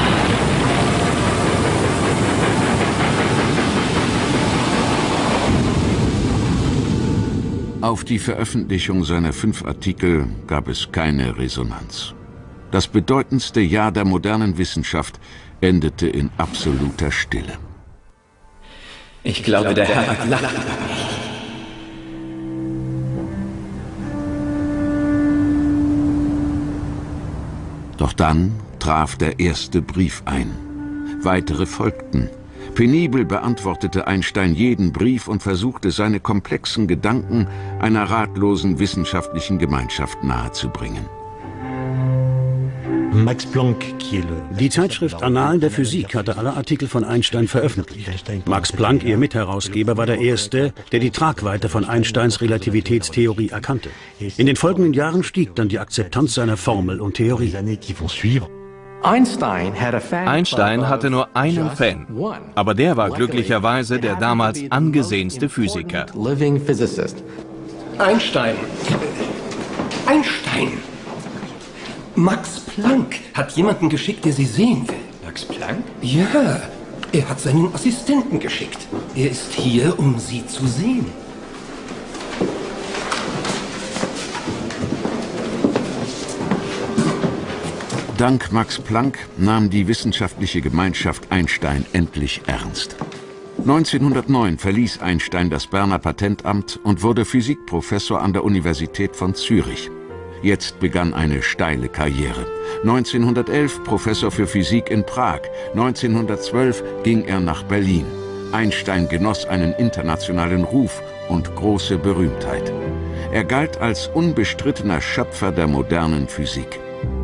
Auf die Veröffentlichung seiner 5 Artikel gab es keine Resonanz. Das bedeutendste Jahr der modernen Wissenschaft endete in absoluter Stille. Ich glaube, der Herr hat lacht über mich. Doch dann traf der erste Brief ein. Weitere folgten. Penibel beantwortete Einstein jeden Brief und versuchte, seine komplexen Gedanken einer ratlosen wissenschaftlichen Gemeinschaft nahezubringen. Die Zeitschrift Annalen der Physik hatte alle Artikel von Einstein veröffentlicht. Max Planck, ihr Mitherausgeber, war der Erste, der die Tragweite von Einsteins Relativitätstheorie erkannte. In den folgenden Jahren stieg dann die Akzeptanz seiner Formel und Theorie. Einstein hatte nur einen Fan, aber der war glücklicherweise der damals angesehenste Physiker. Einstein. Max Planck hat jemanden geschickt, der Sie sehen will. Max Planck? Ja, er hat seinen Assistenten geschickt. Er ist hier, um Sie zu sehen. Dank Max Planck nahm die wissenschaftliche Gemeinschaft Einstein endlich ernst. 1909 verließ Einstein das Berner Patentamt und wurde Physikprofessor an der Universität von Zürich. Jetzt begann eine steile Karriere. 1911 Professor für Physik in Prag. 1912 ging er nach Berlin. Einstein genoss einen internationalen Ruf und große Berühmtheit. Er galt als unbestrittener Schöpfer der modernen Physik.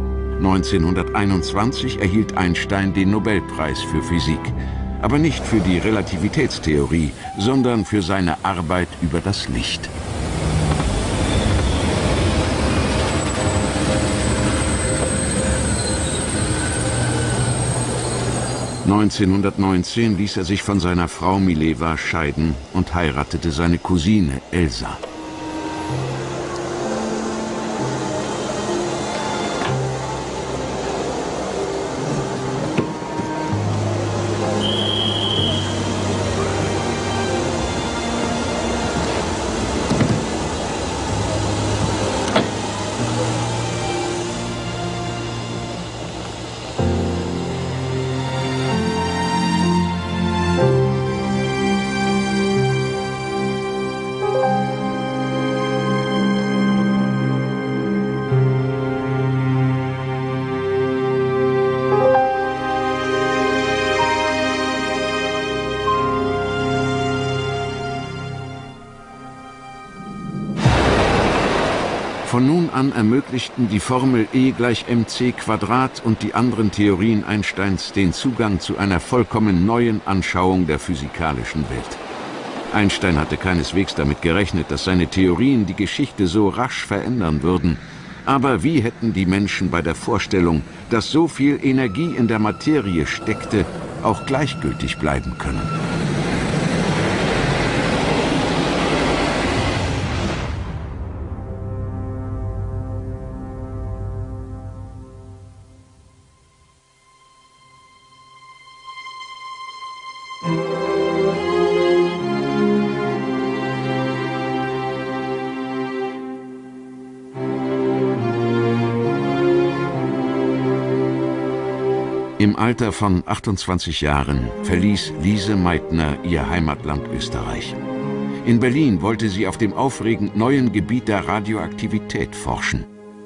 1921 erhielt Einstein den Nobelpreis für Physik. Aber nicht für die Relativitätstheorie, sondern für seine Arbeit über das Licht. (1919) ließ er sich von seiner Frau Mileva scheiden und heiratete seine Cousine Elsa. Von nun an ermöglichten die Formel E = mc² und die anderen Theorien Einsteins den Zugang zu einer vollkommen neuen Anschauung der physikalischen Welt. Einstein hatte keineswegs damit gerechnet, dass seine Theorien die Geschichte so rasch verändern würden. Aber wie hätten die Menschen bei der Vorstellung, dass so viel Energie in der Materie steckte, auch gleichgültig bleiben können? Im Alter von 28 Jahren verließ Lise Meitner ihr Heimatland Österreich. In Berlin wollte sie auf dem aufregend neuen Gebiet der Radioaktivität forschen.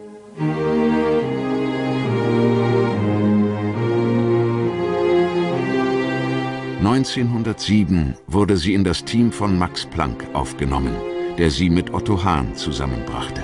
(1907) wurde sie in das Team von Max Planck aufgenommen, der sie mit Otto Hahn zusammenbrachte.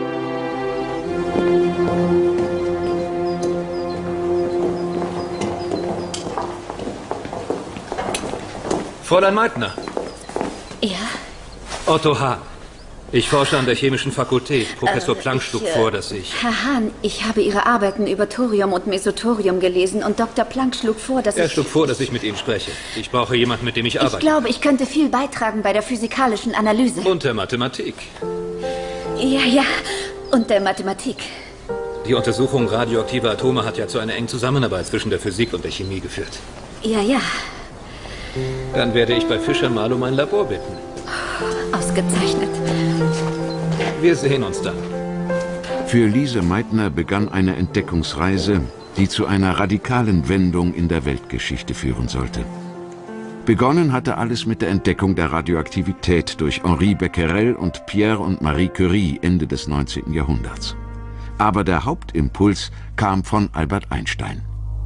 Fräulein Meitner. Ja? Otto Hahn. Ich forsche an der Chemischen Fakultät. Professor Planck schlug vor, dass ich... Herr Hahn, ich habe Ihre Arbeiten über Thorium und Mesothorium gelesen und Dr. Planck schlug vor, dass Er schlug vor, dass ich mit Ihnen spreche. Ich brauche jemanden, mit dem ich arbeite. Ich glaube, ich könnte viel beitragen bei der physikalischen Analyse. Und der Mathematik. Ja, und der Mathematik. Die Untersuchung radioaktiver Atome hat ja zu einer engen Zusammenarbeit zwischen der Physik und der Chemie geführt. Ja. Dann werde ich bei Fischer mal um ein Labor bitten. Ausgezeichnet. Wir sehen uns dann. Für Lise Meitner begann eine Entdeckungsreise, die zu einer radikalen Wendung in der Weltgeschichte führen sollte. Begonnen hatte alles mit der Entdeckung der Radioaktivität durch Henri Becquerel und Pierre und Marie Curie Ende des 19. Jahrhunderts. Aber der Hauptimpuls kam von Albert Einstein.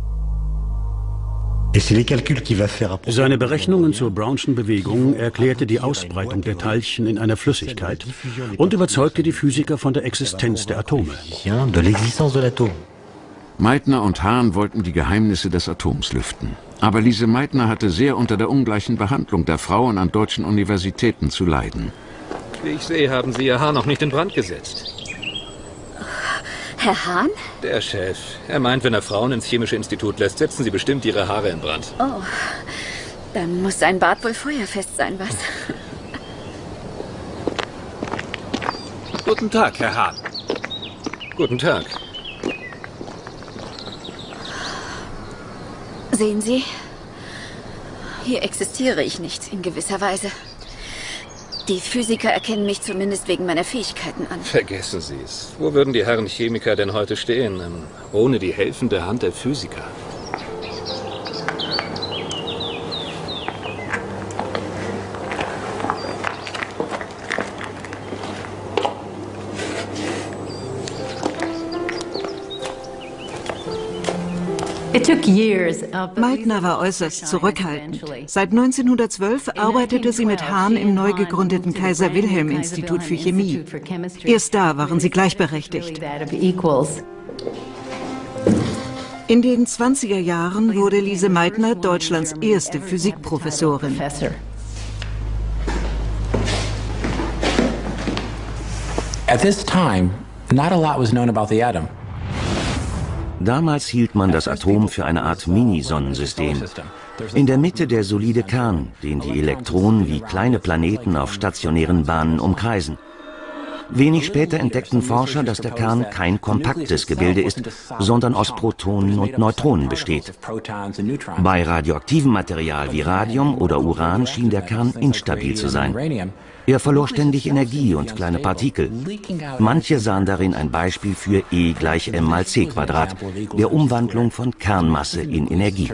Seine Berechnungen zur Brownschen Bewegung erklärte die Ausbreitung der Teilchen in einer Flüssigkeit und überzeugte die Physiker von der Existenz der Atome. Meitner und Hahn wollten die Geheimnisse des Atoms lüften. Aber Lise Meitner hatte sehr unter der ungleichen Behandlung der Frauen an deutschen Universitäten zu leiden. Wie ich sehe, haben Sie Ihr Haar noch nicht in Brand gesetzt. Herr Hahn? Der Chef. Er meint, wenn er Frauen ins Chemische Institut lässt, setzen sie bestimmt ihre Haare in Brand. Oh, dann muss sein Bart wohl feuerfest sein, was? Guten Tag, Herr Hahn. Guten Tag. Sehen Sie, hier existiere ich nicht, in gewisser Weise. Die Physiker erkennen mich zumindest wegen meiner Fähigkeiten an. Vergessen Sie es. Wo würden die Herren Chemiker denn heute stehen? Ohne die helfende Hand der Physiker. Meitner war äußerst zurückhaltend. Seit 1912 arbeitete sie mit Hahn im neu gegründeten Kaiser-Wilhelm-Institut für Chemie. Erst da waren sie gleichberechtigt. In den 20er Jahren wurde Lise Meitner Deutschlands erste Physikprofessorin. At this time, not a lot was known about the atom. Damals hielt man das Atom für eine Art Mini-Sonnensystem. In der Mitte der solide Kern, den die Elektronen wie kleine Planeten auf stationären Bahnen umkreisen. Wenig später entdeckten Forscher, dass der Kern kein kompaktes Gebilde ist, sondern aus Protonen und Neutronen besteht. Bei radioaktivem Material wie Radium oder Uran schien der Kern instabil zu sein. Er verlor ständig Energie und kleine Partikel. Manche sahen darin ein Beispiel für E gleich m mal c Quadrat, der Umwandlung von Kernmasse in Energie.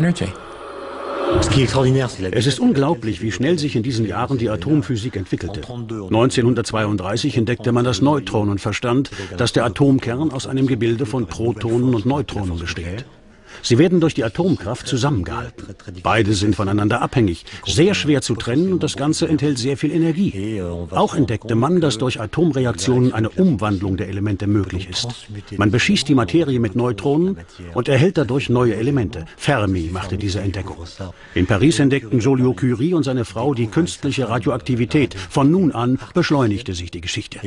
Es ist unglaublich, wie schnell sich in diesen Jahren die Atomphysik entwickelte. 1932 entdeckte man das Neutron und verstand, dass der Atomkern aus einem Gebilde von Protonen und Neutronen besteht. Sie werden durch die Atomkraft zusammengehalten. Beide sind voneinander abhängig, sehr schwer zu trennen und das Ganze enthält sehr viel Energie. Auch entdeckte man, dass durch Atomreaktionen eine Umwandlung der Elemente möglich ist. Man beschießt die Materie mit Neutronen und erhält dadurch neue Elemente. Fermi machte diese Entdeckung. In Paris entdeckten Joliot-Curie und seine Frau die künstliche Radioaktivität. Von nun an beschleunigte sich die Geschichte.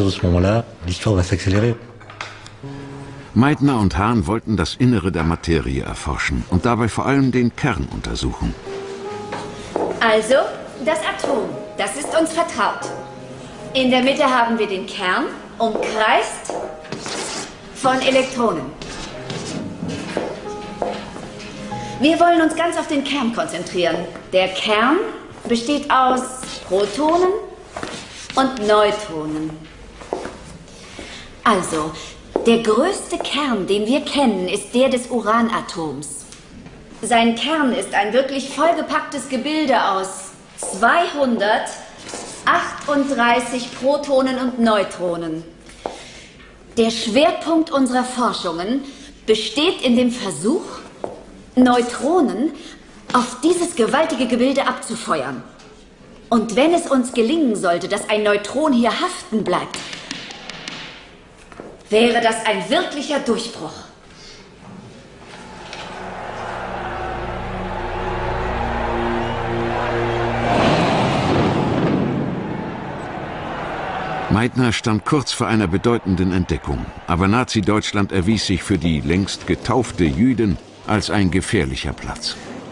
Meitner und Hahn wollten das Innere der Materie erforschen und dabei vor allem den Kern untersuchen. Also, das Atom, das ist uns vertraut. In der Mitte haben wir den Kern, umkreist von Elektronen. Wir wollen uns ganz auf den Kern konzentrieren. Der Kern besteht aus Protonen und Neutronen. Also, der größte Kern, den wir kennen, ist der des Uranatoms. Sein Kern ist ein wirklich vollgepacktes Gebilde aus 238 Protonen und Neutronen. Der Schwerpunkt unserer Forschungen besteht in dem Versuch, Neutronen auf dieses gewaltige Gebilde abzufeuern. Und wenn es uns gelingen sollte, dass ein Neutron hier haften bleibt, wäre das ein wirklicher Durchbruch. Meitner stand kurz vor einer bedeutenden Entdeckung, aber Nazi-Deutschland erwies sich für die längst getaufte Jüdin als ein gefährlicher Platz.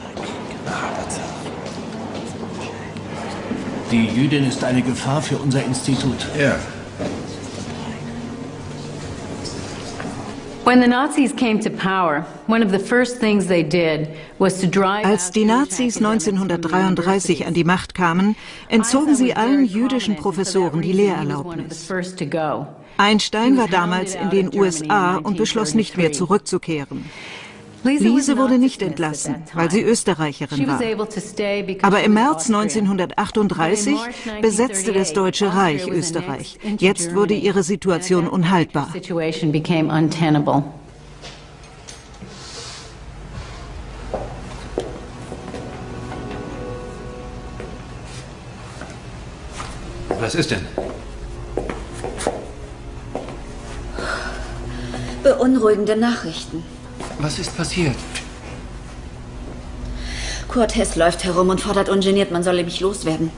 Die Jüdin ist eine Gefahr für unser Institut. Ja. Als die Nazis 1933 an die Macht kamen, entzogen sie allen jüdischen Professoren die Lehrerlaubnis. Einstein war damals in den USA und beschloss nicht mehr zurückzukehren. Lise wurde nicht entlassen, weil sie Österreicherin war. Aber im März 1938 besetzte das Deutsche Reich Österreich. Jetzt wurde ihre Situation unhaltbar. Was ist denn? Beunruhigende Nachrichten. Was ist passiert? Kurt Hess läuft herum und fordert ungeniert, man solle mich loswerden.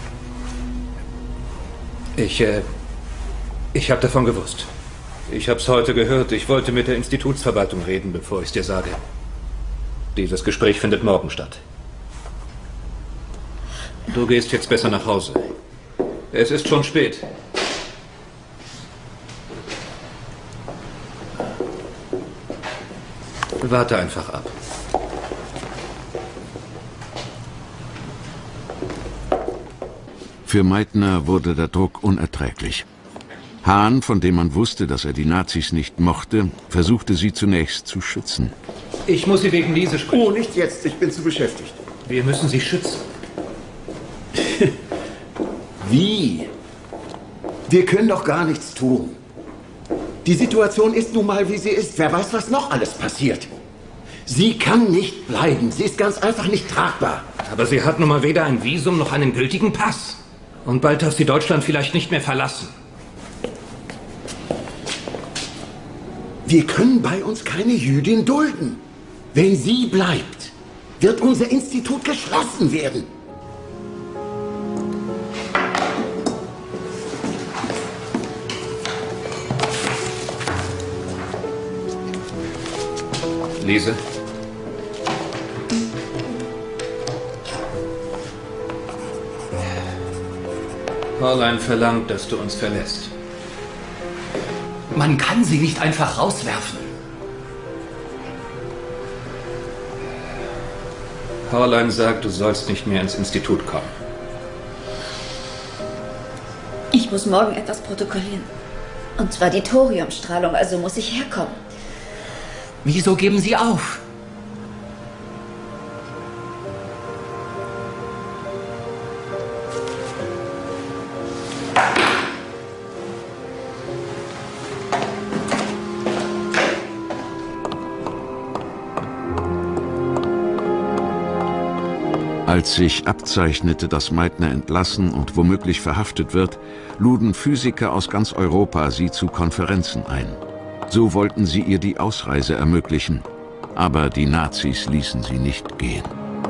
Ich habe davon gewusst. Ich habe es heute gehört. Ich wollte mit der Institutsverwaltung reden, bevor ich es dir sage. Dieses Gespräch findet morgen statt. Du gehst jetzt besser nach Hause. Es ist schon spät. Warte einfach ab. Für Meitner wurde der Druck unerträglich. Hahn, von dem man wusste, dass er die Nazis nicht mochte, versuchte sie zunächst zu schützen. Ich muss Sie wegen Lise sprechen. Oh, nicht jetzt. Ich bin zu beschäftigt. Wir müssen Sie schützen. Wie? Wir können doch gar nichts tun. Die Situation ist nun mal, wie sie ist. Wer weiß, was noch alles passiert. Sie kann nicht bleiben. Sie ist ganz einfach nicht tragbar. Aber sie hat nun mal weder ein Visum noch einen gültigen Pass. Und bald darf sie Deutschland vielleicht nicht mehr verlassen. Wir können bei uns keine Jüdin dulden. Wenn sie bleibt, wird unser Institut geschlossen werden. Lise? Fräulein verlangt, dass du uns verlässt. Man kann sie nicht einfach rauswerfen. Fräulein sagt, du sollst nicht mehr ins Institut kommen. Ich muss morgen etwas protokollieren. Und zwar die Thoriumstrahlung, also muss ich herkommen. Wieso geben Sie auf? Als sich abzeichnete, dass Meitner entlassen und womöglich verhaftet wird, luden Physiker aus ganz Europa sie zu Konferenzen ein. So wollten sie ihr die Ausreise ermöglichen. Aber die Nazis ließen sie nicht gehen.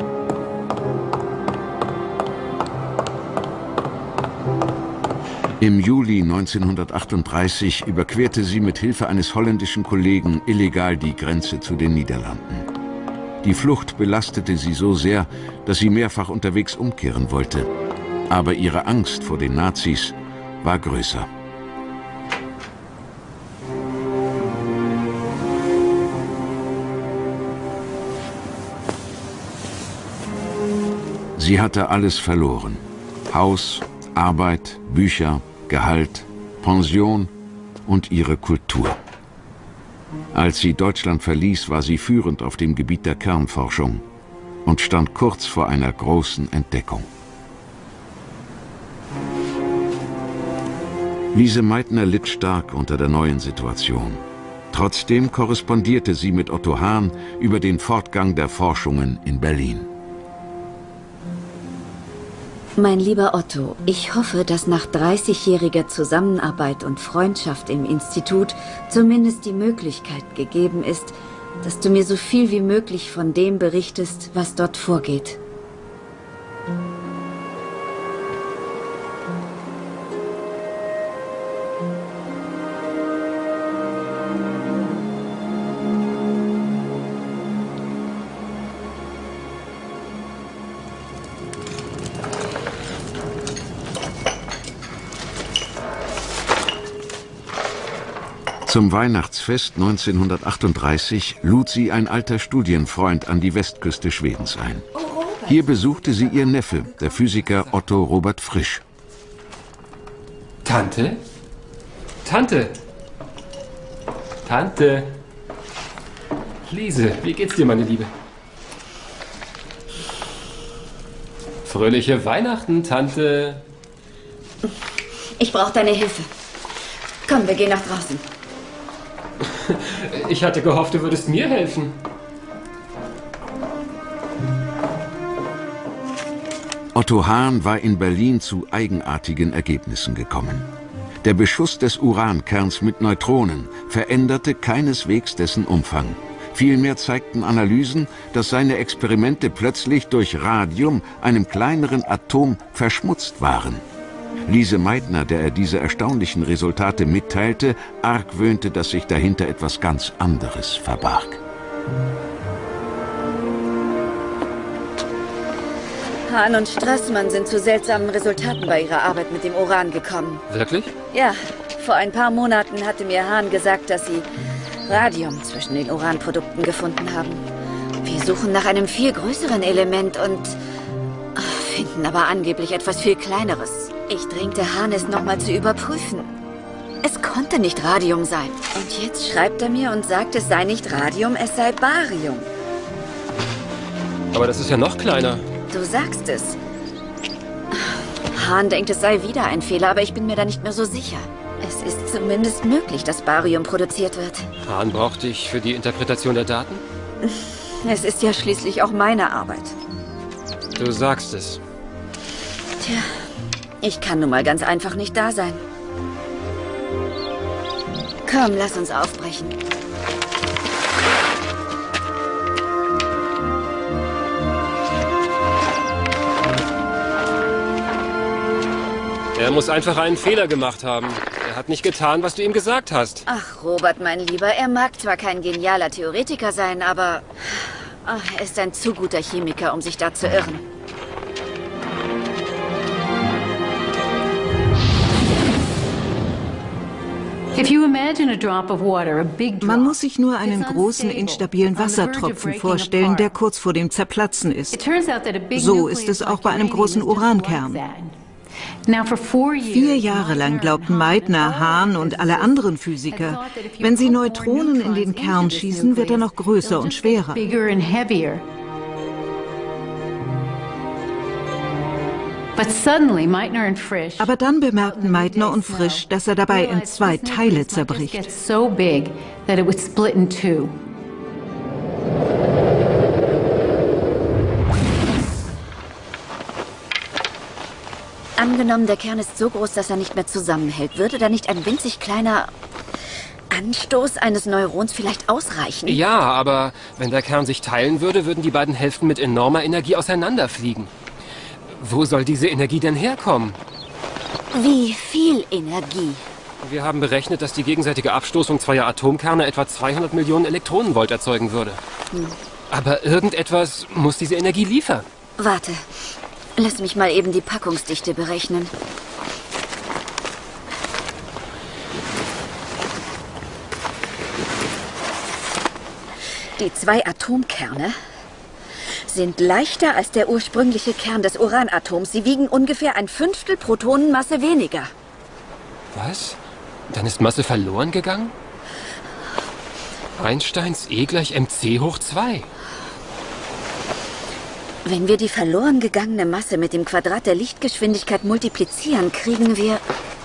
Im Juli 1938 überquerte sie mit Hilfe eines holländischen Kollegen illegal die Grenze zu den Niederlanden. Die Flucht belastete sie so sehr, dass sie mehrfach unterwegs umkehren wollte. Aber ihre Angst vor den Nazis war größer. Sie hatte alles verloren. Haus, Arbeit, Bücher, Gehalt, Pension und ihre Kultur. Als sie Deutschland verließ, war sie führend auf dem Gebiet der Kernforschung und stand kurz vor einer großen Entdeckung. Lise Meitner litt stark unter der neuen Situation. Trotzdem korrespondierte sie mit Otto Hahn über den Fortgang der Forschungen in Berlin. Mein lieber Otto, ich hoffe, dass nach 30-jähriger Zusammenarbeit und Freundschaft im Institut zumindest die Möglichkeit gegeben ist, dass du mir so viel wie möglich von dem berichtest, was dort vorgeht. Zum Weihnachtsfest 1938 lud sie ein alter Studienfreund an die Westküste Schwedens ein. Hier besuchte sie ihr Neffe, der Physiker Otto Robert Frisch. Tante? Tante? Tante? Lise, wie geht's dir, meine Liebe? Fröhliche Weihnachten, Tante. Ich brauche deine Hilfe. Komm, wir gehen nach draußen. Ich hatte gehofft, du würdest mir helfen. Otto Hahn war in Berlin zu eigenartigen Ergebnissen gekommen. Der Beschuss des Urankerns mit Neutronen veränderte keineswegs dessen Umfang. Vielmehr zeigten Analysen, dass seine Experimente plötzlich durch Radium, einem kleineren Atom, verschmutzt waren. Lise Meitner, der er diese erstaunlichen Resultate mitteilte, argwöhnte, dass sich dahinter etwas ganz anderes verbarg. Hahn und Strassmann sind zu seltsamen Resultaten bei ihrer Arbeit mit dem Uran gekommen. Wirklich? Ja, vor ein paar Monaten hatte mir Hahn gesagt, dass sie Radium zwischen den Uranprodukten gefunden haben. Wir suchen nach einem viel größeren Element und finden aber angeblich etwas viel Kleineres. Ich drängte Hahn, es nochmal zu überprüfen. Es konnte nicht Radium sein. Und jetzt schreibt er mir und sagt, es sei nicht Radium, es sei Barium. Aber das ist ja noch kleiner. Du sagst es. Hahn denkt, es sei wieder ein Fehler, aber ich bin mir da nicht mehr so sicher. Es ist zumindest möglich, dass Barium produziert wird. Hahn braucht dich für die Interpretation der Daten? Es ist ja schließlich auch meine Arbeit. Du sagst es. Tja, ich kann nun mal ganz einfach nicht da sein. Komm, lass uns aufbrechen. Er muss einfach einen Fehler gemacht haben. Er hat nicht getan, was du ihm gesagt hast. Ach, Robert, mein Lieber, er mag zwar kein genialer Theoretiker sein, aber er ist ein zu guter Chemiker, um sich da zu irren. Man muss sich nur einen großen, instabilen Wassertropfen vorstellen, der kurz vor dem Zerplatzen ist. So ist es auch bei einem großen Urankern. 4 Jahre lang glaubten Meitner, Hahn und alle anderen Physiker, wenn sie Neutronen in den Kern schießen, wird er noch größer und schwerer. Aber dann bemerkten Meitner und Frisch, dass er dabei in 2 Teile zerbricht. Angenommen, der Kern ist so groß, dass er nicht mehr zusammenhält. Würde da nicht ein winzig kleiner Anstoß eines Neurons vielleicht ausreichen? Ja, aber wenn der Kern sich teilen würde, würden die beiden Hälften mit enormer Energie auseinanderfliegen. Wo soll diese Energie denn herkommen? Wie viel Energie? Wir haben berechnet, dass die gegenseitige Abstoßung zweier Atomkerne etwa 200 Millionen Elektronenvolt erzeugen würde. Aber irgendetwas muss diese Energie liefern. Warte. Lass mich mal eben die Packungsdichte berechnen. Die 2 Atomkerne sind leichter als der ursprüngliche Kern des Uranatoms. Sie wiegen ungefähr 1/5 Protonenmasse weniger. Was? Dann ist Masse verloren gegangen? Einsteins E = mc hoch 2. Wenn wir die verloren gegangene Masse mit dem Quadrat der Lichtgeschwindigkeit multiplizieren, kriegen wir...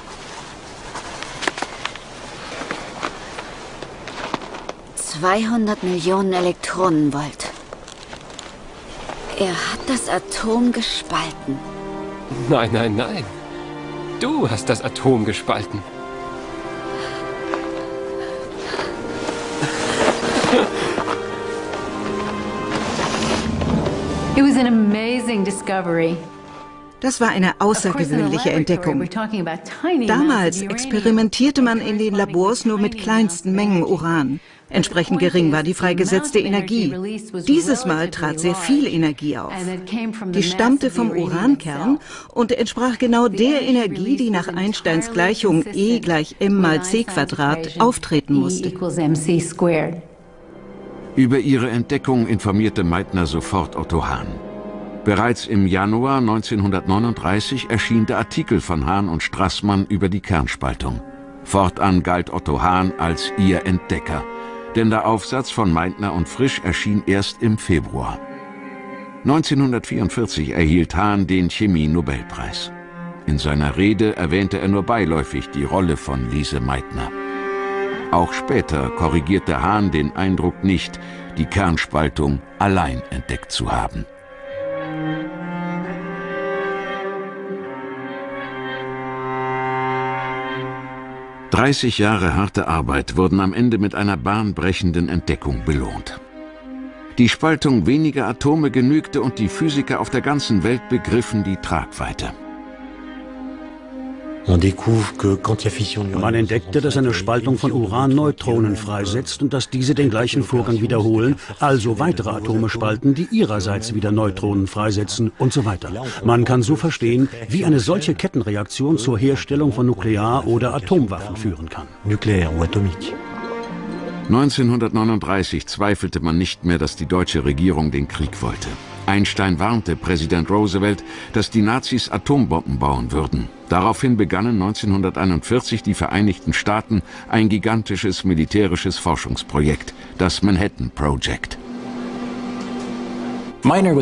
...200 Millionen Elektronenvolt. Er hat das Atom gespalten. Nein, nein, nein. Du hast das Atom gespalten. It was an amazing discovery. Das war eine außergewöhnliche Entdeckung. Damals experimentierte man in den Labors nur mit kleinsten Mengen Uran. Entsprechend gering war die freigesetzte Energie. Dieses Mal trat sehr viel Energie auf. Die stammte vom Urankern und entsprach genau der Energie, die nach Einsteins Gleichung E = m mal c² auftreten musste. Über ihre Entdeckung informierte Meitner sofort Otto Hahn. Bereits im Januar 1939 erschien der Artikel von Hahn und Strassmann über die Kernspaltung. Fortan galt Otto Hahn als ihr Entdecker, denn der Aufsatz von Meitner und Frisch erschien erst im Februar. 1944 erhielt Hahn den Chemie-Nobelpreis. In seiner Rede erwähnte er nur beiläufig die Rolle von Lise Meitner. Auch später korrigierte Hahn den Eindruck nicht, die Kernspaltung allein entdeckt zu haben. »30 Jahre harte Arbeit wurden am Ende mit einer bahnbrechenden Entdeckung belohnt. Die Spaltung weniger Atome genügte und die Physiker auf der ganzen Welt begriffen die Tragweite. Man entdeckte, dass eine Spaltung von Uran Neutronen freisetzt und dass diese den gleichen Vorgang wiederholen, also weitere Atome spalten, die ihrerseits wieder Neutronen freisetzen und so weiter. Man kann so verstehen, wie eine solche Kettenreaktion zur Herstellung von Nuklear- oder Atomwaffen führen kann. 1939 zweifelte man nicht mehr, dass die deutsche Regierung den Krieg wollte. Einstein warnte Präsident Roosevelt, dass die Nazis Atombomben bauen würden. Daraufhin begannen 1941 die Vereinigten Staaten ein gigantisches militärisches Forschungsprojekt, das Manhattan Project. Meitner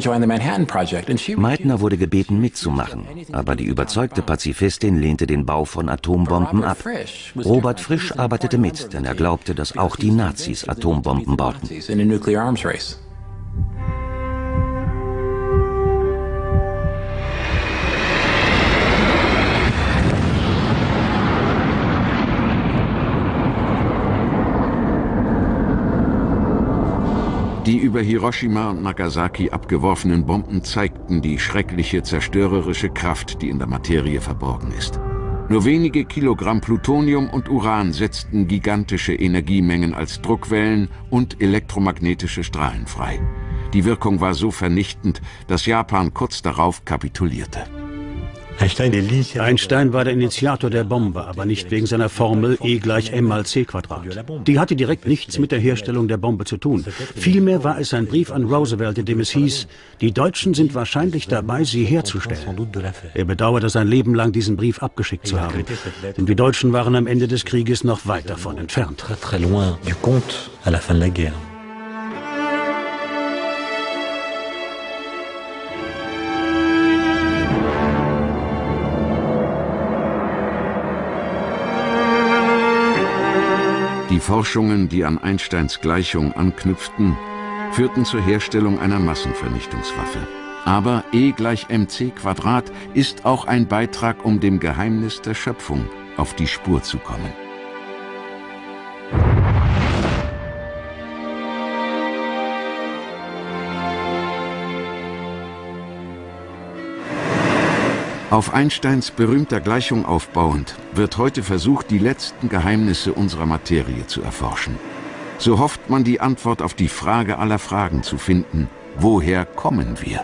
wurde gebeten mitzumachen, aber die überzeugte Pazifistin lehnte den Bau von Atombomben ab. Robert Frisch arbeitete mit, denn er glaubte, dass auch die Nazis Atombomben bauten. Die über Hiroshima und Nagasaki abgeworfenen Bomben zeigten die schreckliche zerstörerische Kraft, die in der Materie verborgen ist. Nur wenige Kilogramm Plutonium und Uran setzten gigantische Energiemengen als Druckwellen und elektromagnetische Strahlen frei. Die Wirkung war so vernichtend, dass Japan kurz darauf kapitulierte. Einstein war der Initiator der Bombe, aber nicht wegen seiner Formel E = m mal c². Die hatte direkt nichts mit der Herstellung der Bombe zu tun. Vielmehr war es ein Brief an Roosevelt, in dem es hieß, die Deutschen sind wahrscheinlich dabei, sie herzustellen. Er bedauerte sein Leben lang, diesen Brief abgeschickt zu haben. Denn die Deutschen waren am Ende des Krieges noch weit davon entfernt. Die Forschungen, die an Einsteins Gleichung anknüpften, führten zur Herstellung einer Massenvernichtungswaffe. Aber E = mc² ist auch ein Beitrag, um dem Geheimnis der Schöpfung auf die Spur zu kommen. Auf Einsteins berühmter Gleichung aufbauend wird heute versucht, die letzten Geheimnisse unserer Materie zu erforschen. So hofft man, die Antwort auf die Frage aller Fragen zu finden: Woher kommen wir?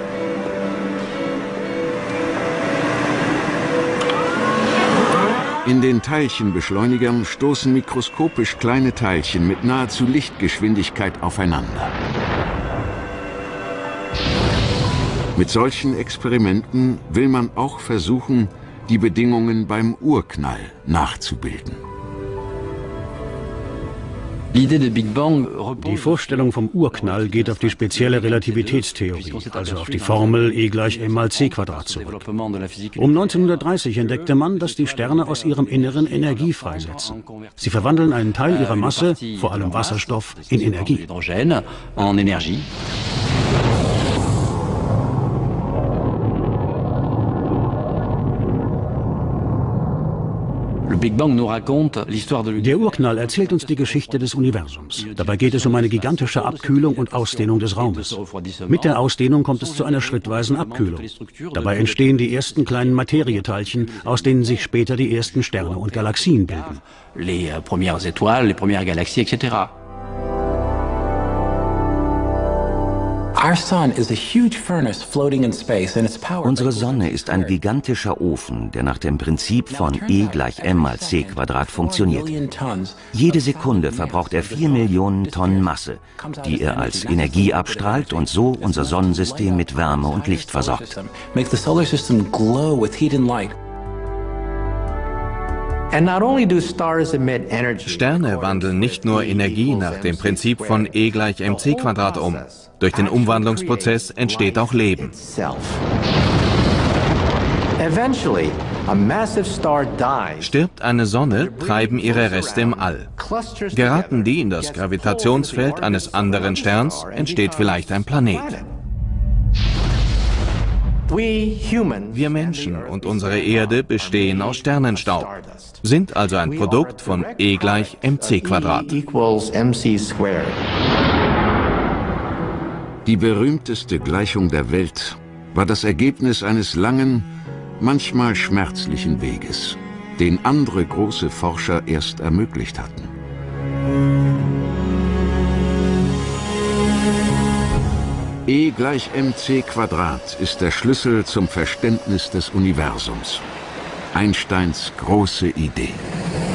In den Teilchenbeschleunigern stoßen mikroskopisch kleine Teilchen mit nahezu Lichtgeschwindigkeit aufeinander. Mit solchen Experimenten will man auch versuchen, die Bedingungen beim Urknall nachzubilden. Die Vorstellung vom Urknall geht auf die spezielle Relativitätstheorie, also auf die Formel E = m·c² zurück. Um 1930 entdeckte man, dass die Sterne aus ihrem Inneren Energie freisetzen. Sie verwandeln einen Teil ihrer Masse, vor allem Wasserstoff, in Energie. Der Urknall erzählt uns die Geschichte des Universums. Dabei geht es um eine gigantische Abkühlung und Ausdehnung des Raumes. Mit der Ausdehnung kommt es zu einer schrittweisen Abkühlung. Dabei entstehen die ersten kleinen Materieteilchen, aus denen sich später die ersten Sterne und Galaxien bilden. Unsere Sonne ist ein gigantischer Ofen, der nach dem Prinzip von E = m·c² funktioniert. Jede Sekunde verbraucht er 4 Millionen Tonnen Masse, die er als Energie abstrahlt und so unser Sonnensystem mit Wärme und Licht versorgt. Sterne wandeln nicht nur Energie nach dem Prinzip von E = mc² um. Durch den Umwandlungsprozess entsteht auch Leben. Stirbt eine Sonne, treiben ihre Reste im All. Geraten die in das Gravitationsfeld eines anderen Sterns, entsteht vielleicht ein Planet. Wir Menschen und unsere Erde bestehen aus Sternenstaub, sind also ein Produkt von E = mc². Die berühmteste Gleichung der Welt war das Ergebnis eines langen, manchmal schmerzlichen Weges, den andere große Forscher erst ermöglicht hatten. E = mc² ist der Schlüssel zum Verständnis des Universums. Einsteins große Idee.